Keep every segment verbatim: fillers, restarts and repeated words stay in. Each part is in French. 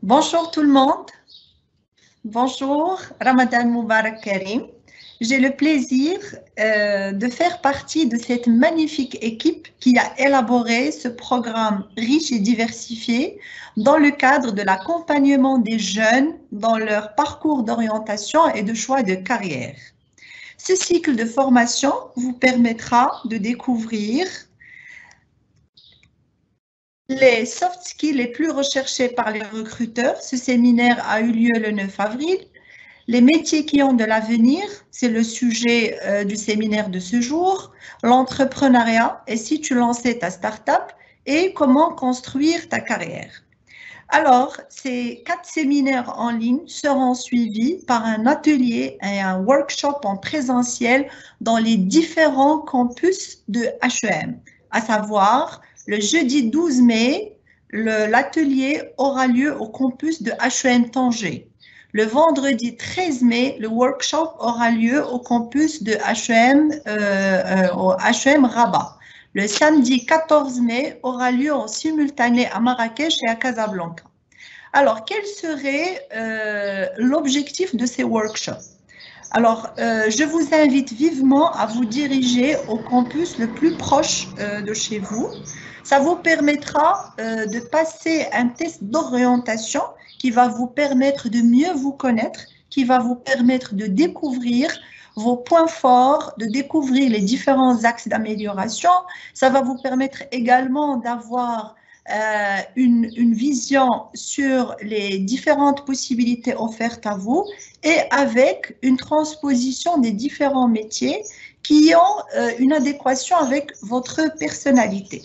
Bonjour tout le monde. Bonjour, Ramadan Mubarak Karim. J'ai le plaisir euh, de faire partie de cette magnifique équipe qui a élaboré ce programme riche et diversifié dans le cadre de l'accompagnement des jeunes dans leur parcours d'orientation et de choix de carrière. Ce cycle de formation vous permettra de découvrir les soft skills les plus recherchés par les recruteurs. Ce séminaire a eu lieu le neuf avril. Les métiers qui ont de l'avenir, c'est le sujet euh, du séminaire de ce jour. L'entrepreneuriat et si tu lançais ta start-up et comment construire ta carrière. Alors, ces quatre séminaires en ligne seront suivis par un atelier et un workshop en présentiel dans les différents campus de H E M, à savoir le jeudi douze mai, l'atelier aura lieu au campus de H E M Tanger. Le vendredi treize mai, le workshop aura lieu au campus de H E M, euh, euh, au H E M Rabat. Le samedi quatorze mai aura lieu en simultané à Marrakech et à Casablanca. Alors, quel serait euh, l'objectif de ces workshops? Alors, euh, je vous invite vivement à vous diriger au campus le plus proche euh, de chez vous. Ça vous permettra euh, de passer un test d'orientation qui va vous permettre de mieux vous connaître, qui va vous permettre de découvrir vos points forts, de découvrir les différents axes d'amélioration. Ça va vous permettre également d'avoir euh, une, une vision sur les différentes possibilités offertes à vous et avec une transposition des différents métiers qui ont euh, une adéquation avec votre personnalité.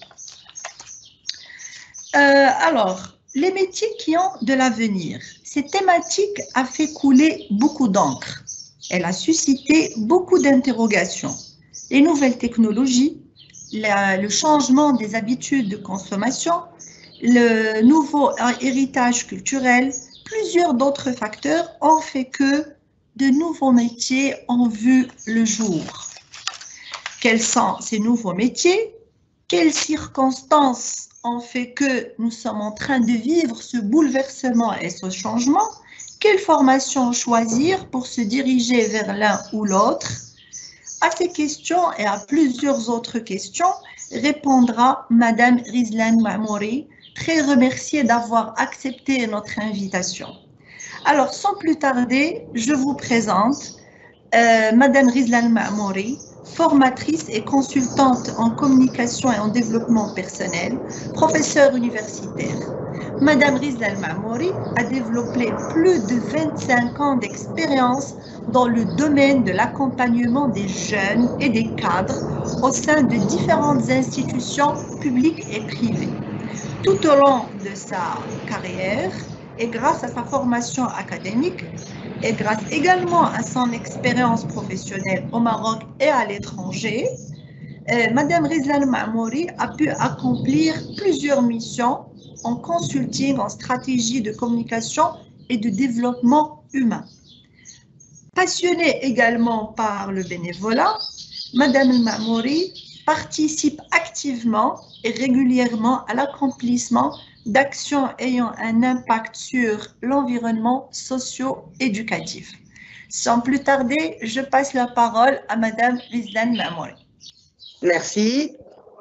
Euh, alors, les métiers qui ont de l'avenir. Cette thématique a fait couler beaucoup d'encre. Elle a suscité beaucoup d'interrogations. Les nouvelles technologies, la, le changement des habitudes de consommation, le nouveau héritage culturel, plusieurs d'autres facteurs ont fait que de nouveaux métiers ont vu le jour. Quels sont ces nouveaux métiers? Quelles circonstances ont fait que nous sommes en train de vivre ce bouleversement et ce changement? Quelle formation choisir pour se diriger vers l'un ou l'autre? À ces questions et à plusieurs autres questions répondra Madame Rizlan Mamouri, très remerciée d'avoir accepté notre invitation. Alors, sans plus tarder, je vous présente euh, Madame Rizlan Mamouri, formatrice et consultante en communication et en développement personnel, professeure universitaire. Madame Rizlan Mamouri a développé plus de vingt-cinq ans d'expérience dans le domaine de l'accompagnement des jeunes et des cadres au sein de différentes institutions publiques et privées. Tout au long de sa carrière et grâce à sa formation académique, et grâce également à son expérience professionnelle au Maroc et à l'étranger, euh, Madame Rizlan Mamouri a pu accomplir plusieurs missions en consulting, en stratégie de communication et de développement humain. Passionnée également par le bénévolat, Madame Mamouri participe activement et régulièrement à l'accomplissement d'actions ayant un impact sur l'environnement socio-éducatif. Sans plus tarder, je passe la parole à Madame Rizlan Mamouri. Merci.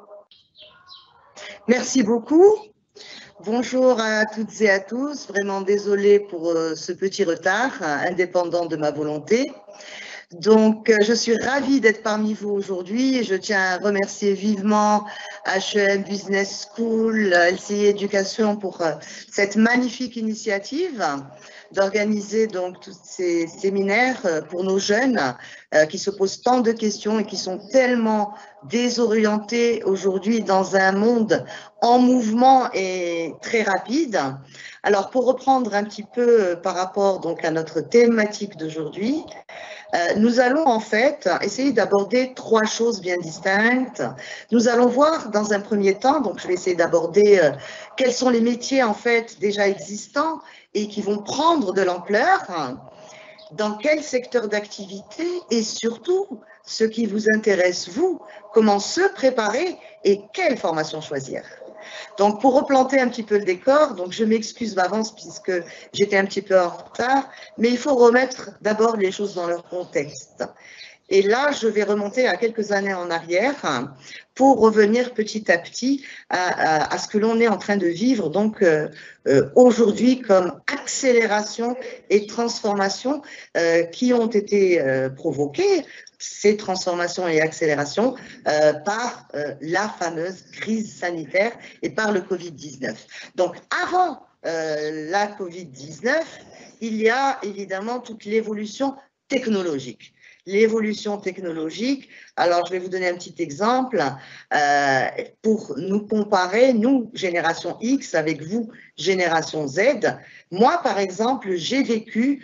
Merci beaucoup. Bonjour à toutes et à tous. Vraiment désolée pour ce petit retard, indépendant de ma volonté. Donc, je suis ravie d'être parmi vous aujourd'hui et je tiens à remercier vivement H E M Business School, L C I Éducation pour cette magnifique initiative d'organiser donc tous ces séminaires pour nos jeunes euh, qui se posent tant de questions et qui sont tellement désorientés aujourd'hui dans un monde en mouvement et très rapide. Alors, pour reprendre un petit peu par rapport donc à notre thématique d'aujourd'hui, Euh, nous allons en fait essayer d'aborder trois choses bien distinctes. Nous allons voir dans un premier temps, donc je vais essayer d'aborder euh, quels sont les métiers en fait déjà existants et qui vont prendre de l'ampleur, dans quel secteur d'activité et surtout ce qui vous intéresse vous, comment se préparer et quelle formation choisir. Donc, pour replanter un petit peu le décor, donc je m'excuse d'avance puisque j'étais un petit peu en retard, mais il faut remettre d'abord les choses dans leur contexte. Et là, je vais remonter à quelques années en arrière pour revenir petit à petit à, à, à ce que l'on est en train de vivre donc euh, euh, aujourd'hui comme accélération et transformation euh, qui ont été euh, provoquées, ces transformations et accélérations, euh, par euh, la fameuse crise sanitaire et par le Covid dix-neuf. Donc, avant euh, la Covid dix-neuf, il y a évidemment toute l'évolution technologique. L'évolution technologique, alors je vais vous donner un petit exemple euh, pour nous comparer, nous, génération X, avec vous, génération Z. Moi, par exemple, j'ai vécu,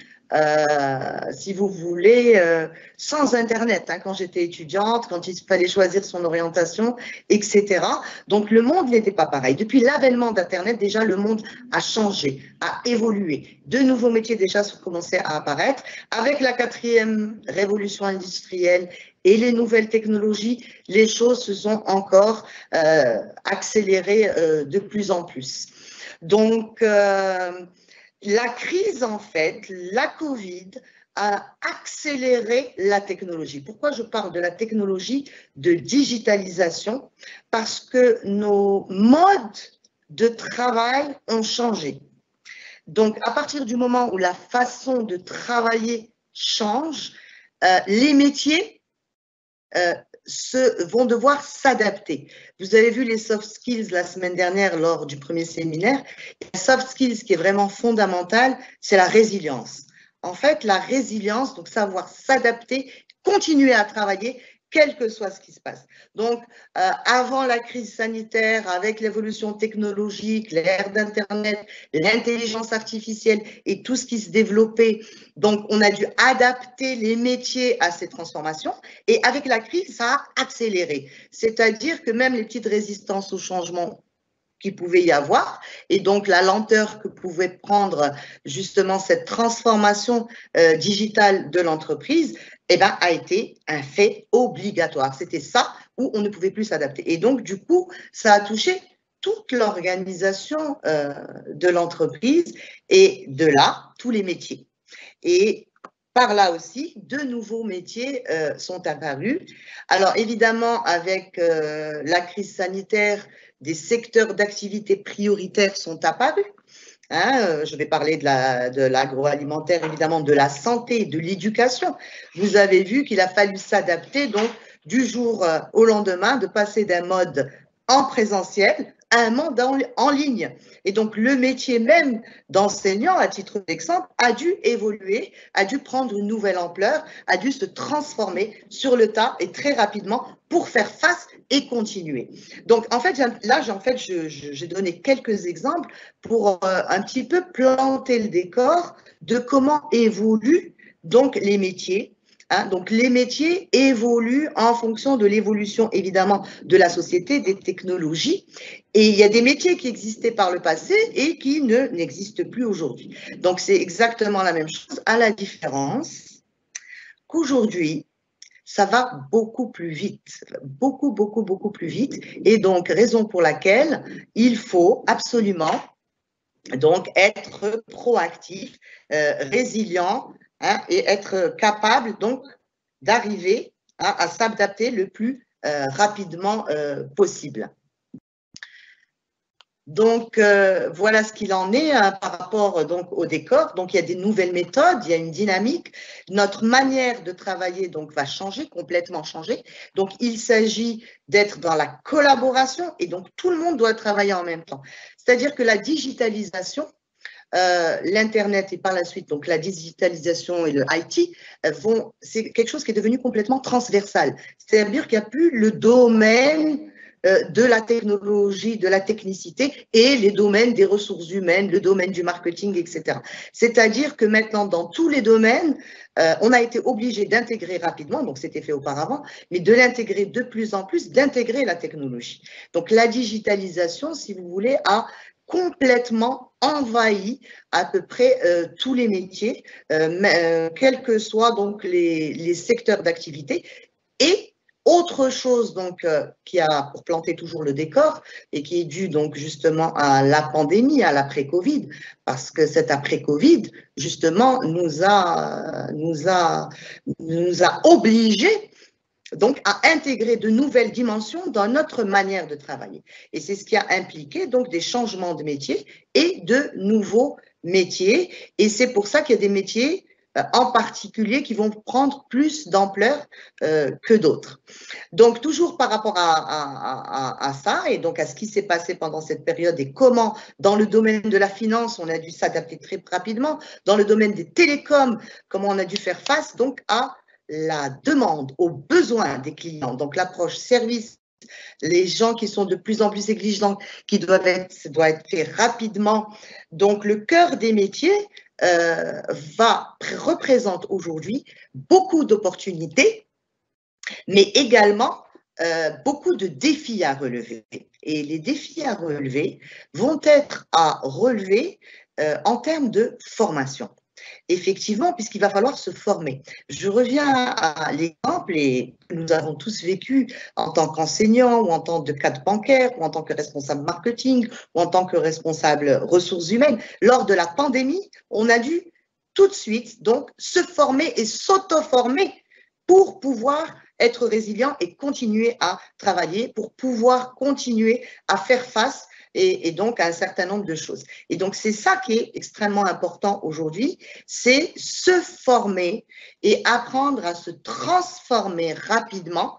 euh, si vous voulez, euh, sans Internet, hein, quand j'étais étudiante, quand il fallait choisir son orientation, et cetera. Donc, le monde n'était pas pareil. Depuis l'avènement d'Internet, déjà, le monde a changé, a évolué. De nouveaux métiers déjà sont commencés à apparaître. Avec la quatrième révolution industrielle et les nouvelles technologies, les choses se sont encore euh, accélérées euh, de plus en plus. Donc, euh, la crise, en fait, la Covid, a accéléré la technologie. Pourquoi je parle de la technologie de digitalisation? Parce que nos modes de travail ont changé. Donc, à partir du moment où la façon de travailler change, euh, les métiers euh, se, vont devoir s'adapter. Vous avez vu les soft skills la semaine dernière lors du premier séminaire. Les soft skills, qui est vraiment fondamental, c'est la résilience. En fait, la résilience, donc savoir s'adapter, continuer à travailler, quel que soit ce qui se passe. Donc, euh, avant la crise sanitaire, avec l'évolution technologique, l'ère d'Internet, l'intelligence artificielle et tout ce qui se développait, donc on a dû adapter les métiers à ces transformations. Et avec la crise, ça a accéléré. C'est-à-dire que même les petites résistances au changement qu'il pouvait y avoir, et donc la lenteur que pouvait prendre justement cette transformation euh, digitale de l'entreprise, eh ben, a été un fait obligatoire. C'était ça où on ne pouvait plus s'adapter. Et donc, du coup, ça a touché toute l'organisation euh, de l'entreprise et de là, tous les métiers. Et par là aussi, de nouveaux métiers euh, sont apparus. Alors, évidemment, avec euh, la crise sanitaire, des secteurs d'activité prioritaires sont apparus. Hein, je vais parler de l'agroalimentaire, la, évidemment, de la santé, de l'éducation. Vous avez vu qu'il a fallu s'adapter, donc, du jour au lendemain, de passer d'un mode en présentiel à un mode en, en ligne. Et donc, le métier même d'enseignant, à titre d'exemple, a dû évoluer, a dû prendre une nouvelle ampleur, a dû se transformer sur le tas et très rapidement pour faire face et continuer. Donc, en fait, là, en fait, j'ai donné quelques exemples pour euh, un petit peu planter le décor de comment évoluent donc les métiers. Hein, donc, les métiers évoluent en fonction de l'évolution, évidemment, de la société, des technologies. Et il y a des métiers qui existaient par le passé et qui ne n'existent plus aujourd'hui. Donc, c'est exactement la même chose, à la différence qu'aujourd'hui, ça va beaucoup plus vite, beaucoup, beaucoup, beaucoup plus vite. Et donc, raison pour laquelle il faut absolument donc être proactif, euh, résilient, hein, et être capable donc d'arriver hein, à s'adapter le plus euh, rapidement euh, possible. Donc, euh, voilà ce qu'il en est hein, par rapport donc, au décor. Donc, il y a des nouvelles méthodes, il y a une dynamique. Notre manière de travailler donc, va changer, complètement changer. Donc, il s'agit d'être dans la collaboration et donc tout le monde doit travailler en même temps. C'est-à-dire que la digitalisation, euh, l'Internet et par la suite donc la digitalisation et le I T, euh, vont, c'est quelque chose qui est devenu complètement transversal. C'est-à-dire qu'il n'y a plus le domaine de la technologie, de la technicité et les domaines des ressources humaines, le domaine du marketing, et cetera. C'est-à-dire que maintenant, dans tous les domaines, euh, on a été obligé d'intégrer rapidement, donc c'était fait auparavant, mais de l'intégrer de plus en plus, d'intégrer la technologie. Donc la digitalisation, si vous voulez, a complètement envahi à peu près euh, tous les métiers, euh, mais, euh, quels que soient donc les, les secteurs d'activité, et Autre chose donc euh, qui a, pour planter toujours le décor, et qui est dû donc justement à la pandémie, à l'après-Covid, parce que cet après-Covid, justement, nous a, nous a, nous a obligés donc à intégrer de nouvelles dimensions dans notre manière de travailler. Et c'est ce qui a impliqué donc des changements de métier et de nouveaux métiers. Et c'est pour ça qu'il y a des métiers euh, en particulier qui vont prendre plus d'ampleur euh, que d'autres. Donc toujours par rapport à, à, à, à ça et donc à ce qui s'est passé pendant cette période et comment dans le domaine de la finance on a dû s'adapter très rapidement, dans le domaine des télécoms, comment on a dû faire face donc à la demande, aux besoins des clients, donc l'approche service, les gens qui sont de plus en plus exigeants, qui doivent être, ça doit être fait rapidement. Donc le cœur des métiers euh, va, représente aujourd'hui beaucoup d'opportunités, mais également euh, beaucoup de défis à relever. Et les défis à relever vont être à relever euh, en termes de formation. Effectivement, puisqu'il va falloir se former. Je reviens à l'exemple et nous avons tous vécu en tant qu'enseignants ou en tant que cadre bancaire ou en tant que responsable marketing ou en tant que responsable ressources humaines. Lors de la pandémie, on a dû tout de suite donc se former et s'auto-former pour pouvoir être résilient et continuer à travailler, pour pouvoir continuer à faire face Et, et donc à un certain nombre de choses. Et donc c'est ça qui est extrêmement important aujourd'hui, c'est se former et apprendre à se transformer rapidement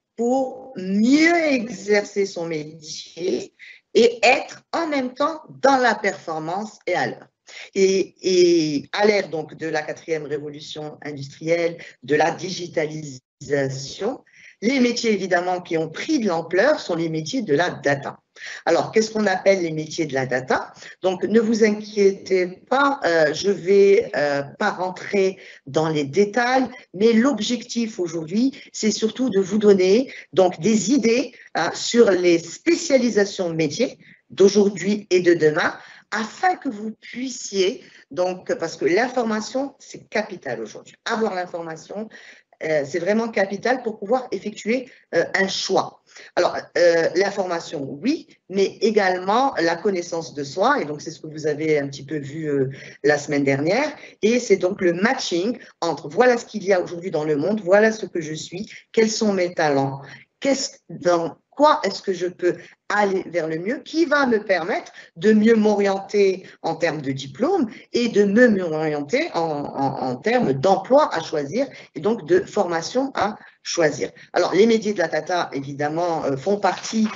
pour mieux exercer son métier et être en même temps dans la performance et à l'heure. Et, et à l'ère donc de la quatrième révolution industrielle, de la digitalisation, les métiers évidemment qui ont pris de l'ampleur sont les métiers de la data. Alors, qu'est-ce qu'on appelle les métiers de la data? Donc, ne vous inquiétez pas, euh, je ne vais euh, pas rentrer dans les détails, mais l'objectif aujourd'hui, c'est surtout de vous donner donc, des idées hein, sur les spécialisations de métiers d'aujourd'hui et de demain, afin que vous puissiez, donc, parce que l'information, c'est capital aujourd'hui. Avoir l'information, euh, c'est vraiment capital pour pouvoir effectuer euh, un choix. Alors, euh, l'information, oui, mais également la connaissance de soi, et donc c'est ce que vous avez un petit peu vu euh, la semaine dernière, et c'est donc le matching entre voilà ce qu'il y a aujourd'hui dans le monde, voilà ce que je suis, quels sont mes talents, qu'est-ce, dans quoi est-ce que je peux aller vers le mieux, qui va me permettre de mieux m'orienter en termes de diplôme et de mieux m'orienter en, en, en termes d'emploi à choisir et donc de formation à choisir. Alors, les métiers de la data, évidemment, euh, font partie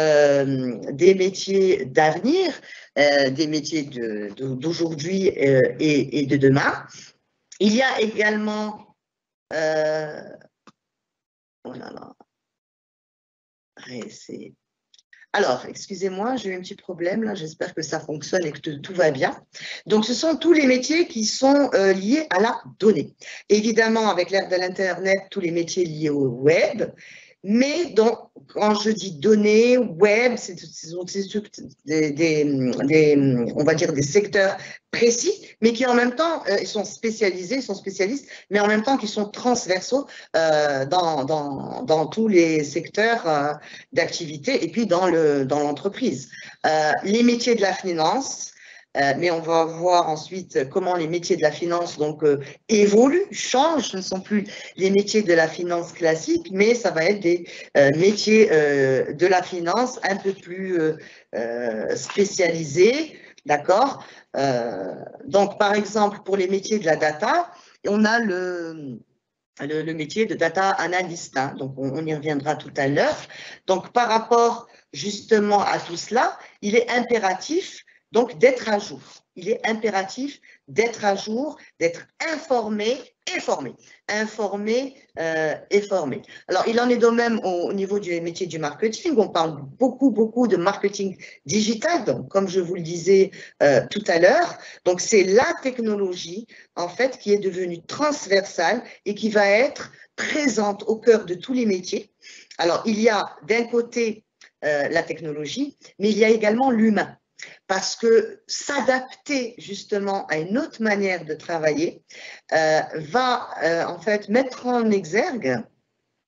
euh, des métiers d'avenir, euh, des métiers de, de, d'aujourd'hui euh, et, et de demain. Il y a également... Euh, oh là là, c'est... Alors, excusez-moi, j'ai eu un petit problème là, j'espère que ça fonctionne et que tout va bien. Donc, ce sont tous les métiers qui sont euh, liés à la donnée. Évidemment, avec l'ère de l'Internet, tous les métiers liés au web, mais donc, quand je dis données, web, c'est des, des, des, on va dire des secteurs précis, mais qui en même temps, euh, ils sont spécialisés, ils sont spécialistes, mais en même temps qui sont transversaux euh, dans, dans, dans tous les secteurs euh, d'activité et puis dans le, dans l'entreprise. Euh, les métiers de la finance, Euh, mais on va voir ensuite comment les métiers de la finance donc euh, évoluent, changent. Ce ne sont plus les métiers de la finance classique, mais ça va être des euh, métiers euh, de la finance un peu plus euh, euh, spécialisés, d'accord. euh, Donc, par exemple, pour les métiers de la data, on a le Le, le métier de data analyst, hein, donc on, on y reviendra tout à l'heure. Donc, par rapport justement à tout cela, il est impératif donc d'être à jour. Il est impératif d'être à jour, d'être informé et formé. Informé euh, et formé. Alors, il en est de même au, au niveau du métier du marketing. On parle beaucoup, beaucoup de marketing digital, donc, comme je vous le disais euh, tout à l'heure. Donc, c'est la technologie, en fait, qui est devenue transversale et qui va être présente au cœur de tous les métiers. Alors, il y a d'un côté euh, la technologie, mais il y a également l'humain. Parce que s'adapter justement à une autre manière de travailler euh, va euh, en fait mettre en exergue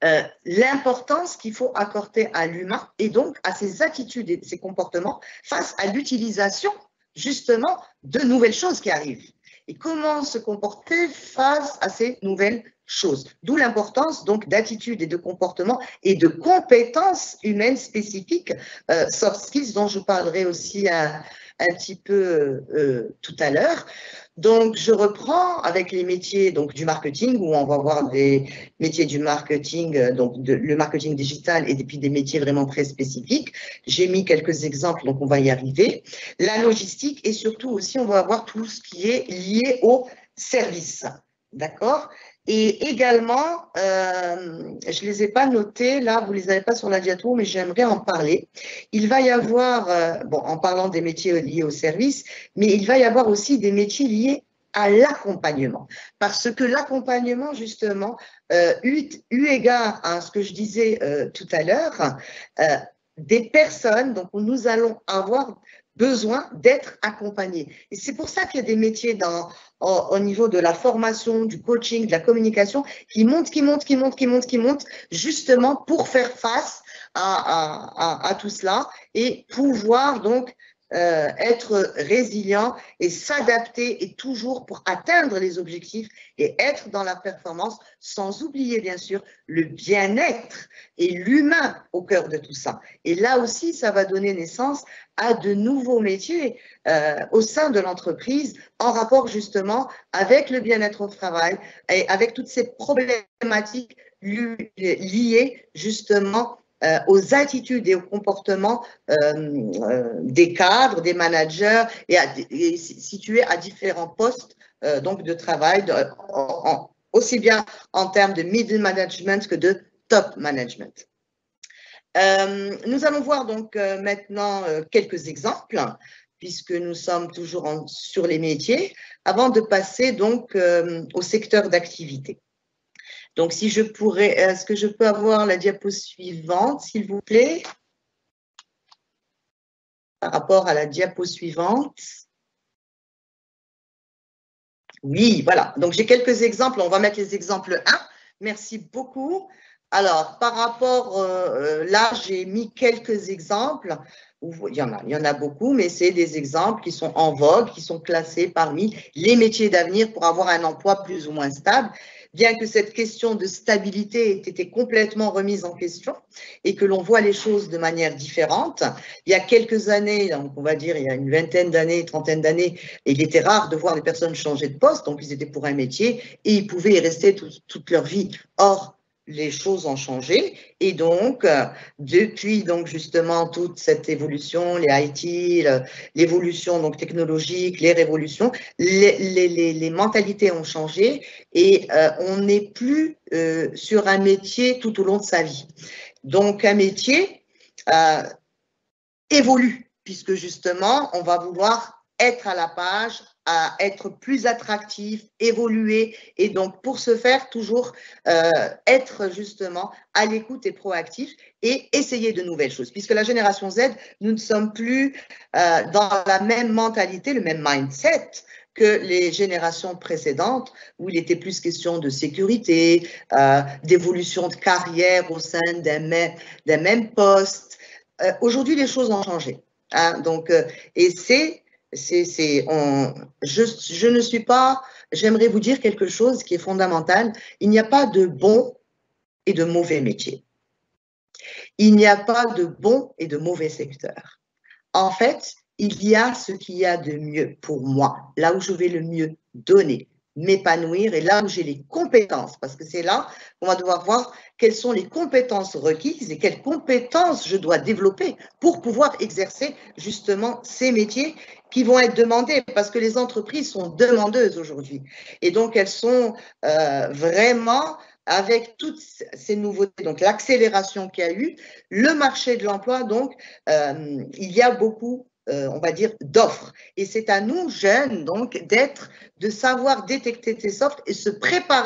euh, l'importance qu'il faut accorder à l'humain et donc à ses attitudes et ses comportements face à l'utilisation justement de nouvelles choses qui arrivent. Et comment se comporter face à ces nouvelles choses. D'où l'importance donc d'attitudes et de comportements et de compétences humaines spécifiques, euh, soft skills, dont je parlerai aussi un, un petit peu euh, tout à l'heure. Donc, je reprends avec les métiers donc, du marketing, où on va voir des métiers du marketing, donc de, le marketing digital et puis des métiers vraiment très spécifiques. J'ai mis quelques exemples, donc on va y arriver. La logistique et surtout aussi, on va avoir tout ce qui est lié au service. D'accord? Et également, euh, je ne les ai pas notés, là, vous ne les avez pas sur la diapo, mais j'aimerais en parler. Il va y avoir, euh, bon, en parlant des métiers liés au service, mais il va y avoir aussi des métiers liés à l'accompagnement. Parce que l'accompagnement, justement, euh, eu, eu égard à ce que je disais euh, tout à l'heure, euh, des personnes, donc nous allons avoir besoin d'être accompagnés. Et c'est pour ça qu'il y a des métiers dans, au, au niveau de la formation, du coaching, de la communication, qui montent, qui montent, qui montent, qui montent, qui montent, justement pour faire face à, à, à, à tout cela et pouvoir donc euh, être résilient et s'adapter et toujours pour atteindre les objectifs et être dans la performance, sans oublier bien sûr le bien-être et l'humain au cœur de tout ça. Et là aussi, ça va donner naissance à de nouveaux métiers euh, au sein de l'entreprise en rapport justement avec le bien-être au travail et avec toutes ces problématiques liées justement euh, aux attitudes et aux comportements euh, euh, des cadres, des managers et, à, et situés à différents postes euh, donc de travail, de, en, en, aussi bien en termes de middle management que de top management. Euh, nous allons voir donc euh, maintenant euh, quelques exemples, puisque nous sommes toujours en, sur les métiers, avant de passer donc euh, au secteur d'activité. Donc, si je pourrais, est-ce que je peux avoir la diapo suivante, s'il vous plaît, par rapport à la diapo suivante? Oui, voilà. Donc, j'ai quelques exemples. On va mettre les exemples un. Merci beaucoup. Alors, par rapport, euh, là, j'ai mis quelques exemples. Il y en a, il y en a beaucoup, mais c'est des exemples qui sont en vogue, qui sont classés parmi les métiers d'avenir pour avoir un emploi plus ou moins stable. Bien que cette question de stabilité ait été complètement remise en question et que l'on voit les choses de manière différente. Il y a quelques années, donc on va dire il y a une vingtaine d'années, trentaine d'années, il était rare de voir des personnes changer de poste, donc ils étaient pour un métier et ils pouvaient y rester tout, toute leur vie. Or, les choses ont changé et donc euh, depuis donc justement toute cette évolution, les I T, l'évolution donc technologique, les révolutions, les, les, les, les mentalités ont changé et euh, on n'est plus euh, sur un métier tout au long de sa vie. Donc un métier euh, évolue puisque justement on va vouloir être à la page, à être plus attractif, évoluer et donc pour ce faire toujours euh, être justement à l'écoute et proactif et essayer de nouvelles choses puisque la génération Z, nous ne sommes plus euh, dans la même mentalité, le même mindset que les générations précédentes où il était plus question de sécurité, euh, d'évolution de carrière au sein d'un même, d'un même poste. Euh, aujourd'hui, les choses ont changé. Hein, donc, euh, et c'est C'est, c'est, on, je, je ne suis pas, j'aimerais vous dire quelque chose qui est fondamental. Il n'y a pas de bon et de mauvais métier. Il n'y a pas de bon et de mauvais secteur. En fait, il y a ce qu'il y a de mieux pour moi, là où je vais le mieux donner, m'épanouir et là où j'ai les compétences, parce que c'est là qu'on va devoir voir quelles sont les compétences requises et quelles compétences je dois développer pour pouvoir exercer justement ces métiers qui vont être demandés, parce que les entreprises sont demandeuses aujourd'hui. Et donc, elles sont euh, vraiment, avec toutes ces nouveautés, donc l'accélération qu'il y a eu, le marché de l'emploi, donc, euh, il y a beaucoup Euh, on va dire, d'offres. Et c'est à nous, jeunes, donc, d'être, de savoir détecter ces offres et se préparer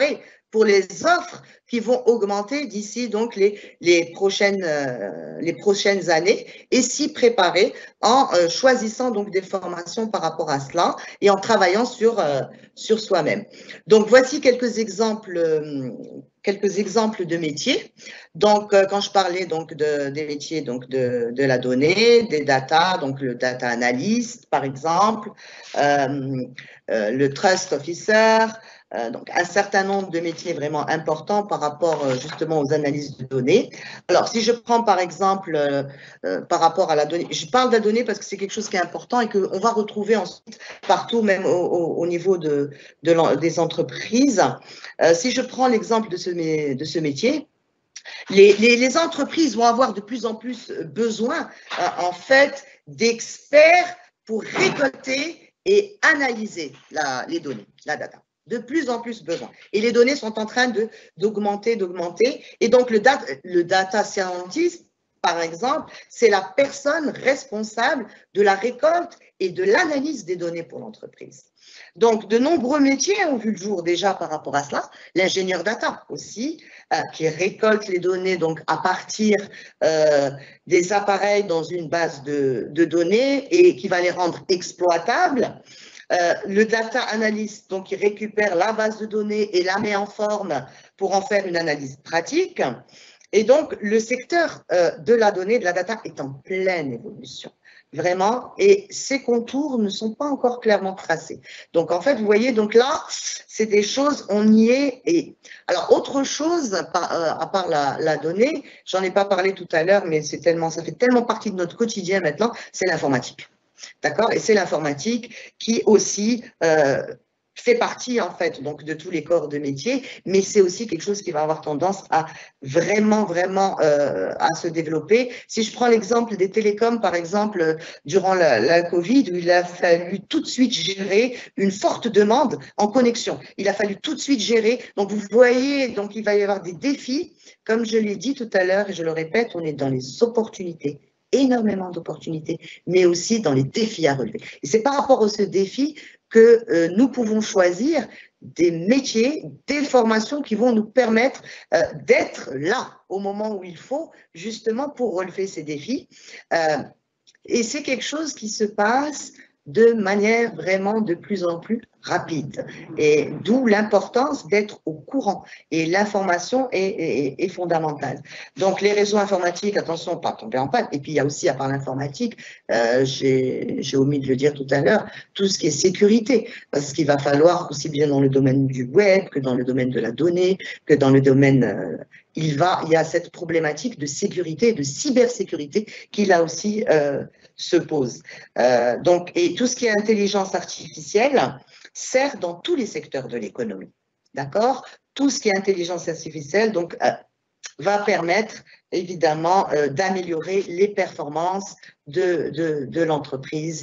pour les offres qui vont augmenter d'ici donc les, les, prochaines, euh, les prochaines années et s'y préparer en euh, choisissant donc des formations par rapport à cela et en travaillant sur, euh, sur soi-même. Donc, voici quelques exemples, euh, quelques exemples de métiers. Donc, euh, quand je parlais donc de, des métiers donc de, de la donnée, des data, donc le data analyst par exemple, euh, euh, le trust officer, Euh, donc, un certain nombre de métiers vraiment importants par rapport euh, justement aux analyses de données. Alors, si je prends par exemple euh, euh, par rapport à la donnée, je parle de la donnée parce que c'est quelque chose qui est important et qu'on va retrouver ensuite partout, même au, au, au niveau de, de des entreprises. Euh, si je prends l'exemple de ce, de ce métier, les, les, les entreprises vont avoir de plus en plus besoin, euh, en fait, d'experts pour récolter et analyser la, les données, la data. De plus en plus besoin. Et les données sont en train d'augmenter, d'augmenter. Et donc, le data, le data scientist, par exemple, c'est la personne responsable de la récolte et de l'analyse des données pour l'entreprise. Donc, de nombreux métiers ont vu le jour déjà par rapport à cela. L'ingénieur data aussi, euh, qui récolte les données donc à partir euh, des appareils dans une base de, de données et qui va les rendre exploitables. Euh, le data analyst, donc, il récupère la base de données et la met en forme pour en faire une analyse pratique. Et donc, le secteur euh, de la donnée, de la data, est en pleine évolution, vraiment, et ses contours ne sont pas encore clairement tracés. Donc, en fait, vous voyez, donc là, c'est des choses, on y est. Et alors, autre chose, par, euh, à part la, la donnée, j'en ai pas parlé tout à l'heure, mais c'est tellement, ça fait tellement partie de notre quotidien maintenant, c'est l'informatique. D'accord? Et c'est l'informatique qui aussi euh, fait partie, en fait, donc, de tous les corps de métier, mais c'est aussi quelque chose qui va avoir tendance à vraiment, vraiment euh, à se développer. Si je prends l'exemple des télécoms, par exemple, durant la, la Covid, où il a fallu tout de suite gérer une forte demande en connexion. Il a fallu tout de suite gérer. Donc, vous voyez, donc, il va y avoir des défis. Comme je l'ai dit tout à l'heure, et je le répète, on est dans les opportunités, énormément d'opportunités, mais aussi dans les défis à relever. Et c'est par rapport à ce défi que euh, nous pouvons choisir des métiers, des formations qui vont nous permettre euh, d'être là au moment où il faut, justement pour relever ces défis. Euh, et c'est quelque chose qui se passe de manière vraiment de plus en plus rapide. Et d'où l'importance d'être au courant. Et l'information est, est, est fondamentale. Donc, les réseaux informatiques, attention, pas tomber en panne. Et puis, il y a aussi, à part l'informatique, euh, j'ai omis de le dire tout à l'heure, tout ce qui est sécurité. Parce qu'il va falloir, aussi bien dans le domaine du web, que dans le domaine de la donnée, que dans le domaine... Euh, il, va, il y a cette problématique de sécurité, de cybersécurité qui, là aussi, euh, se pose. Euh, donc, et tout ce qui est intelligence artificielle sert dans tous les secteurs de l'économie. D'accord? Tout ce qui est intelligence artificielle donc, euh, va permettre évidemment euh, d'améliorer les performances de, de, de l'entreprise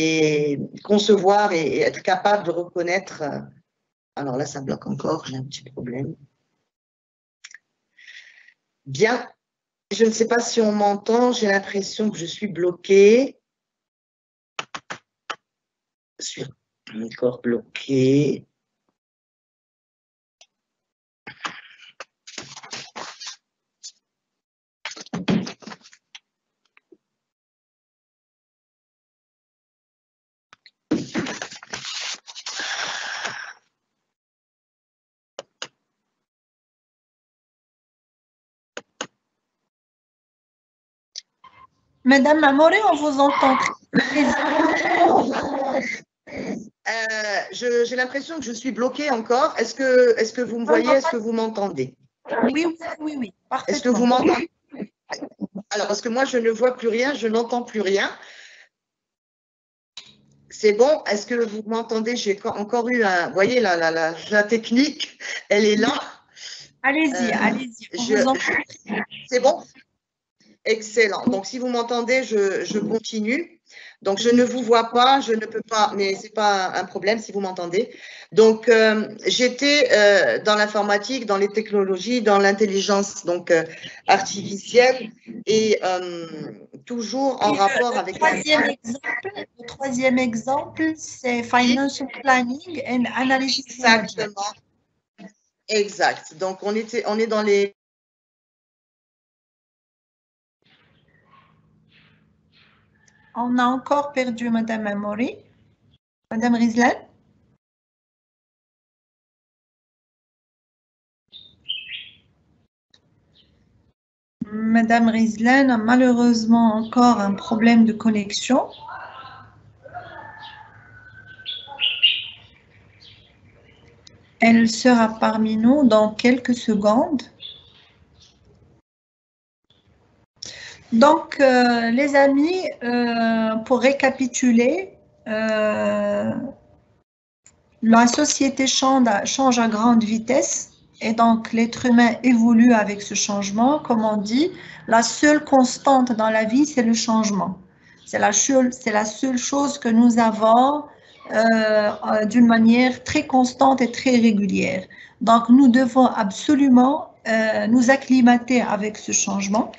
et concevoir et, et être capable de reconnaître. Euh, alors là, ça bloque encore, j'ai un petit problème. Bien. Je ne sais pas si on m'entend, j'ai l'impression que je suis bloquée. Je suis encore bloquée. Madame Amoré, on vous entend. Euh, j'ai l'impression que je suis bloquée encore. Est-ce que, est-ce que vous me voyez? Est-ce que vous m'entendez? Oui, oui, oui, oui. Est-ce que vous m'entendez? Alors, parce que moi, je ne vois plus rien, je n'entends plus rien. C'est bon? Est-ce que vous m'entendez? J'ai encore eu un... Vous voyez, la, la, la, la technique, elle est là. Allez-y, euh, allez-y. C'est bon? Excellent. Donc, si vous m'entendez, je, je continue. Donc, je ne vous vois pas, je ne peux pas, mais ce n'est pas un problème si vous m'entendez. Donc, euh, j'étais euh, dans l'informatique, dans les technologies, dans l'intelligence donc euh, artificielle et euh, toujours en et rapport le, avec… Le troisième la... exemple, le troisième exemple, c'est Financial Planning and Analysis. Exactement. Exact. Donc, on, était, on est dans les... On a encore perdu Madame Amori. Madame Rizlan. Madame Rizlan a malheureusement encore un problème de connexion. Elle sera parmi nous dans quelques secondes. Donc, euh, les amis, euh, pour récapituler, euh, la société change à, change à grande vitesse et donc l'être humain évolue avec ce changement. Comme on dit, la seule constante dans la vie, c'est le changement. C'est la, c'est la seule chose que nous avons euh, d'une manière très constante et très régulière. Donc, nous devons absolument euh, nous acclimater avec ce changement.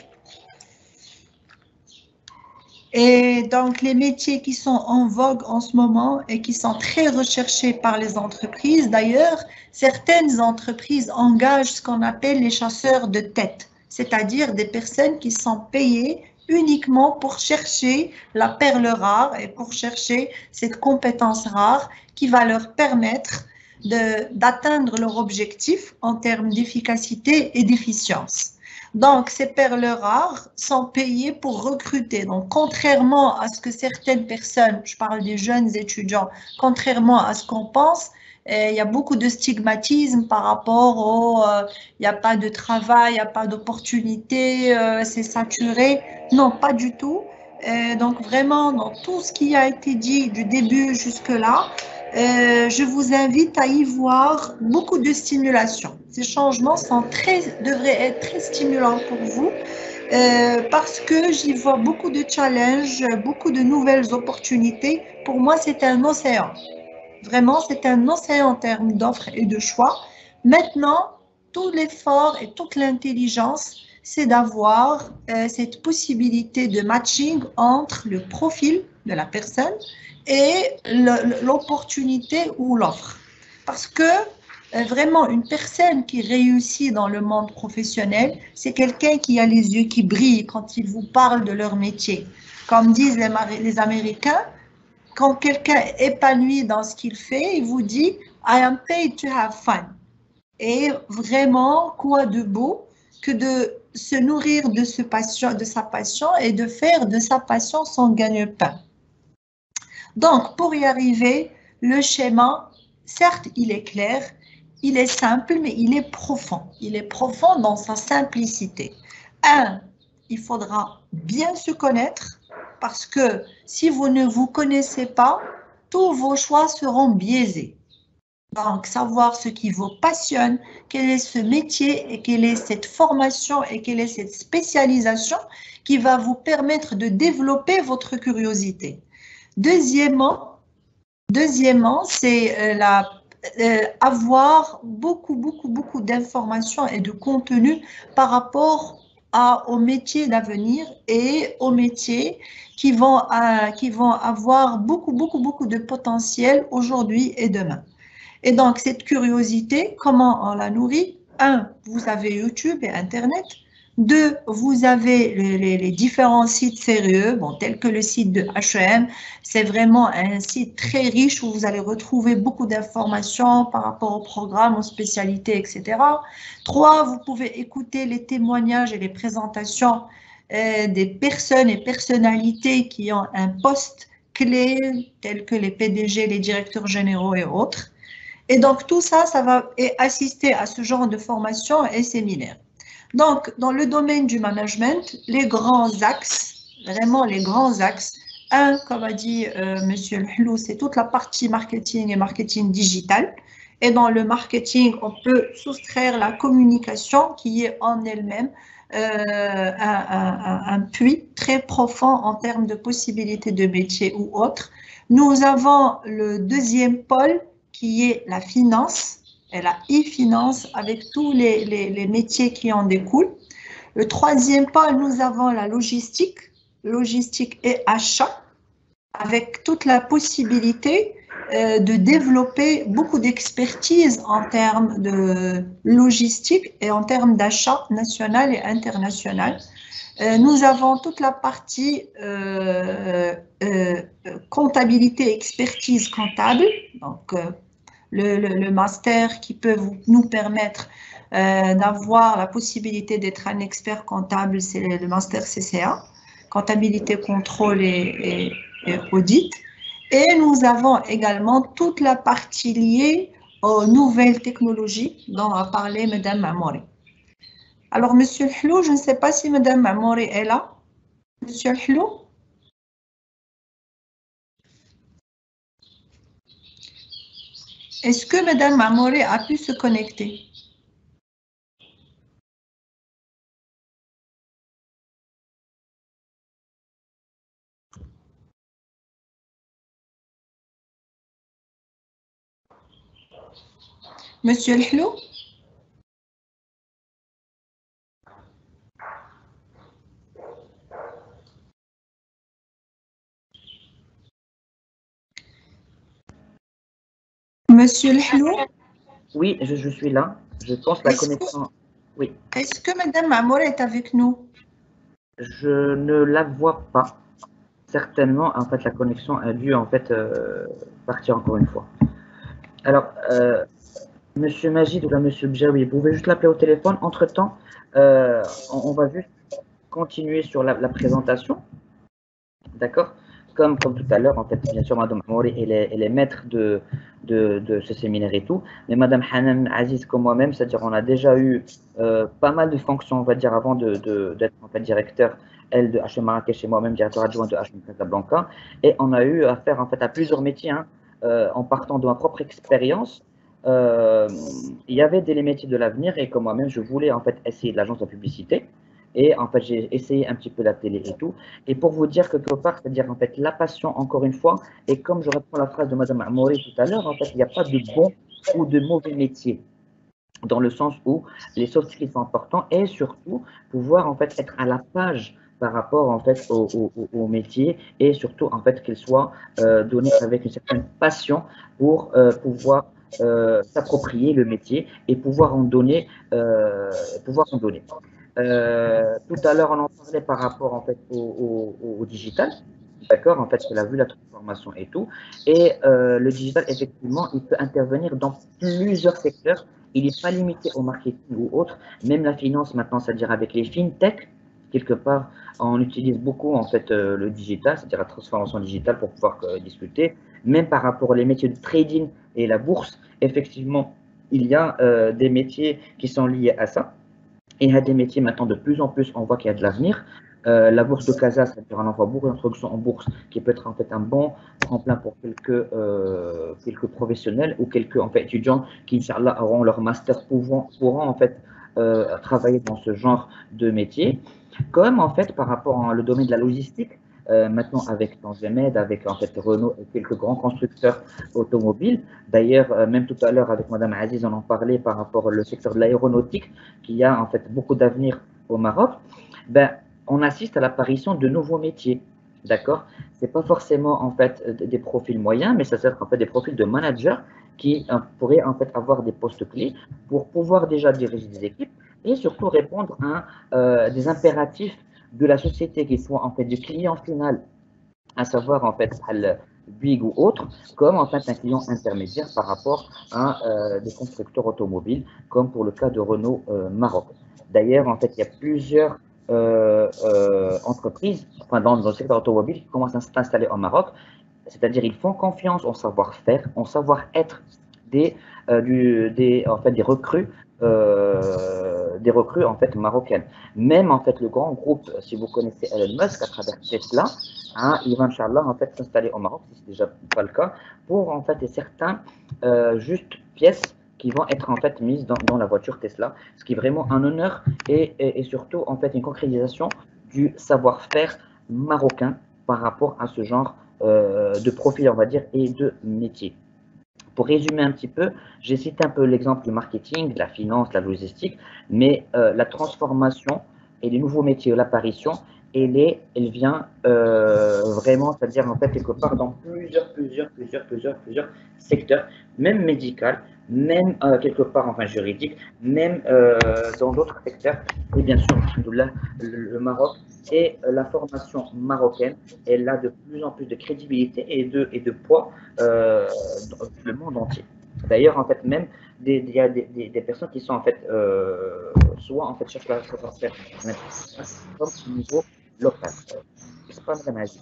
Et donc, les métiers qui sont en vogue en ce moment et qui sont très recherchés par les entreprises, d'ailleurs, certaines entreprises engagent ce qu'on appelle les chasseurs de tête, c'est-à-dire des personnes qui sont payées uniquement pour chercher la perle rare et pour chercher cette compétence rare qui va leur permettre d'atteindre leur objectif en termes d'efficacité et d'efficience. Donc, ces perles rares sont payées pour recruter. Donc, contrairement à ce que certaines personnes, je parle des jeunes étudiants, contrairement à ce qu'on pense, eh, il y a beaucoup de stigmatisme par rapport au euh, il n'y a pas de travail, il n'y a pas d'opportunité, euh, c'est saturé. Non, pas du tout. Et donc, vraiment, dans tout ce qui a été dit du début jusque-là, Euh, je vous invite à y voir beaucoup de stimulation. Ces changements sont très, devraient être très stimulants pour vous euh, parce que j'y vois beaucoup de challenges, beaucoup de nouvelles opportunités. Pour moi, c'est un océan. Vraiment, c'est un océan en termes d'offres et de choix. Maintenant, tout l'effort et toute l'intelligence, c'est d'avoir euh, cette possibilité de matching entre le profil de la personne et l'opportunité ou l'offre. Parce que euh, vraiment, une personne qui réussit dans le monde professionnel, c'est quelqu'un qui a les yeux qui brillent quand il vous parle de leur métier. Comme disent les, les Américains, quand quelqu'un est épanoui dans ce qu'il fait, il vous dit « I am paid to have fun ». Et vraiment, quoi de beau que de se nourrir de, ce passion, de sa passion et de faire de sa passion son gagne-pain. Donc, pour y arriver, le schéma, certes, il est clair, il est simple, mais il est profond. Il est profond dans sa simplicité. Un, il faudra bien se connaître parce que si vous ne vous connaissez pas, tous vos choix seront biaisés. Donc, savoir ce qui vous passionne, quel est ce métier et quelle est cette formation et quelle est cette spécialisation qui va vous permettre de développer votre curiosité. Deuxièmement, deuxièmement c'est euh, la, euh, avoir beaucoup, beaucoup, beaucoup d'informations et de contenu par rapport à, aux métiers d'avenir et aux métiers qui vont, euh, qui vont avoir beaucoup, beaucoup, beaucoup de potentiel aujourd'hui et demain. Et donc, cette curiosité, comment on la nourrit? Un, vous avez YouTube et Internet. Deux, vous avez les, les, les différents sites sérieux, bon, tels que le site de H et M. C'est vraiment un site très riche où vous allez retrouver beaucoup d'informations par rapport au programme, aux spécialités, et cetera. Trois, vous pouvez écouter les témoignages et les présentations euh, des personnes et personnalités qui ont un poste clé, tels que les P D G, les directeurs généraux et autres. Et donc, tout ça, ça va assister à ce genre de formation et séminaires. Donc, dans le domaine du management, les grands axes, vraiment les grands axes, un, comme a dit euh, M. Lhlou, c'est toute la partie marketing et marketing digital. Et dans le marketing, on peut soustraire la communication qui est en elle-même euh, un, un, un puits très profond en termes de possibilités de métier ou autre. Nous avons le deuxième pôle qui est la finance et la e-finance avec tous les, les, les métiers qui en découlent. Le troisième pôle, nous avons la logistique, logistique et achat, avec toute la possibilité euh, de développer beaucoup d'expertise en termes de logistique et en termes d'achat national et international. Euh, nous avons toute la partie euh, euh, comptabilité, expertise comptable, donc euh, le, le, le master qui peut vous, nous permettre euh, d'avoir la possibilité d'être un expert comptable, c'est le master C C A, comptabilité, contrôle et, et, et audit. Et nous avons également toute la partie liée aux nouvelles technologies dont a parlé Mme Mamouri. Alors, Monsieur Hlou, je ne sais pas si Mme Mamouri est là. Monsieur Hlou? Est-ce que Mme Mamouri a pu se connecter? Monsieur Hlou? Monsieur Hlou? Oui, je, je suis là. Je pense la connexion. Oui. Est-ce que Mme Mamouri est avec nous? Je ne la vois pas. Certainement, en fait, la connexion a dû en fait euh, partir encore une fois. Alors, euh, Monsieur Majid ou là, Monsieur Bjaoui, vous pouvez juste l'appeler au téléphone. Entre-temps, euh, on, on va juste continuer sur la, la présentation. D'accord? Comme, comme tout à l'heure, en fait, bien sûr, Mme Mamouri, elle est, elle est maître de, de, de ce séminaire et tout. Mais Mme Hanan Aziz, comme moi-même, c'est-à-dire on a déjà eu euh, pas mal de fonctions, on va dire, avant d'être de, de, en fait, directeur, elle, de H M Marrakech et moi-même, directeur adjoint de H M Casablanca. Et on a eu affaire, en fait, à plusieurs métiers, hein, euh, en partant de ma propre expérience. Euh, il y avait des métiers de l'avenir et comme moi-même, je voulais, en fait, essayer de l'agence de publicité. Et en fait, j'ai essayé un petit peu la télé et tout. Et pour vous dire quelque part, c'est-à-dire en fait la passion, encore une fois, et comme je reprends la phrase de Mme Amouri tout à l'heure, en fait, il n'y a pas de bon ou de mauvais métier, dans le sens où les soft skills sont importants et surtout pouvoir en fait être à la page par rapport en fait au, au, au métier et surtout en fait qu'il soit euh, donné avec une certaine passion pour euh, pouvoir euh, s'approprier le métier et pouvoir en donner, euh, pouvoir en donner. Euh, tout à l'heure, on en parlait par rapport en fait au, au, au digital. D'accord, en fait, elle a vu la transformation et tout. Et euh, le digital, effectivement, il peut intervenir dans plusieurs secteurs. Il n'est pas limité au marketing ou autre. Même la finance maintenant, c'est-à-dire avec les fintech, quelque part, on utilise beaucoup en fait euh, le digital, c'est-à-dire la transformation digitale pour pouvoir euh, discuter. Même par rapport aux métiers de trading et la bourse, effectivement, il y a euh, des métiers qui sont liés à ça. Et il y a des métiers maintenant de plus en plus, on voit qu'il y a de l'avenir. Euh, la bourse de Casa, c'est-à-dire on envoie beaucoup d'introductions en bourse, qui peut être en fait un bon tremplin pour quelques, euh, quelques professionnels ou quelques en fait, étudiants qui, Inch'Allah, auront leur master, pouvant, pourront en fait euh, travailler dans ce genre de métier. Comme en fait par rapport au domaine de la logistique, euh, maintenant avec Tangemed, avec en fait Renault et quelques grands constructeurs automobiles. D'ailleurs, euh, même tout à l'heure avec Mme Aziz, on en parlait par rapport au secteur de l'aéronautique, qui a en fait beaucoup d'avenir au Maroc. Ben, on assiste à l'apparition de nouveaux métiers. D'accord? C'est pas forcément en fait des profils moyens, mais ça sert en fait des profils de managers qui euh, pourraient en fait avoir des postes clés pour pouvoir déjà diriger des équipes et surtout répondre à euh, des impératifs de la société qui soit en fait du client final, à savoir en fait Bouygues ou autre, comme en fait un client intermédiaire par rapport à euh, des constructeurs automobiles, comme pour le cas de Renault euh, Maroc. D'ailleurs, en fait, il y a plusieurs euh, euh, entreprises, enfin dans, dans le secteur automobile, qui commencent à s'installer au Maroc. C'est-à-dire, ils font confiance au savoir-faire, au savoir-être des, euh, du, des, en fait, des recrues, euh, des recrues en fait marocaines. Même en fait le grand groupe, si vous connaissez Elon Musk à travers Tesla, hein, il va Inch'Allah en fait s'installer au Maroc, si c'est déjà pas le cas, pour en fait certains euh, juste pièces qui vont être en fait mises dans, dans la voiture Tesla, ce qui est vraiment un honneur et, et, et surtout en fait une concrétisation du savoir-faire marocain par rapport à ce genre euh, de profil, on va dire, et de métier. Pour résumer un petit peu, j'ai cité un peu l'exemple du marketing, de la finance, de la logistique, mais euh, la transformation et les nouveaux métiers, l'apparition, elle, est, elle vient euh, vraiment, c'est-à-dire en fait quelque part dans plusieurs, plusieurs, plusieurs, plusieurs, plusieurs secteurs, même médical, même euh, quelque part enfin juridique, même euh, dans d'autres secteurs. Et bien sûr, alhamdoulilah, le, le Maroc et la formation marocaine, elle a de plus en plus de crédibilité et de, et de poids euh, dans le monde entier. D'ailleurs, en fait, même des, il y a des, des, des personnes qui sont en fait euh, soit en fait cherchent la faire comme au niveau local. C'est pas Madame Aziz.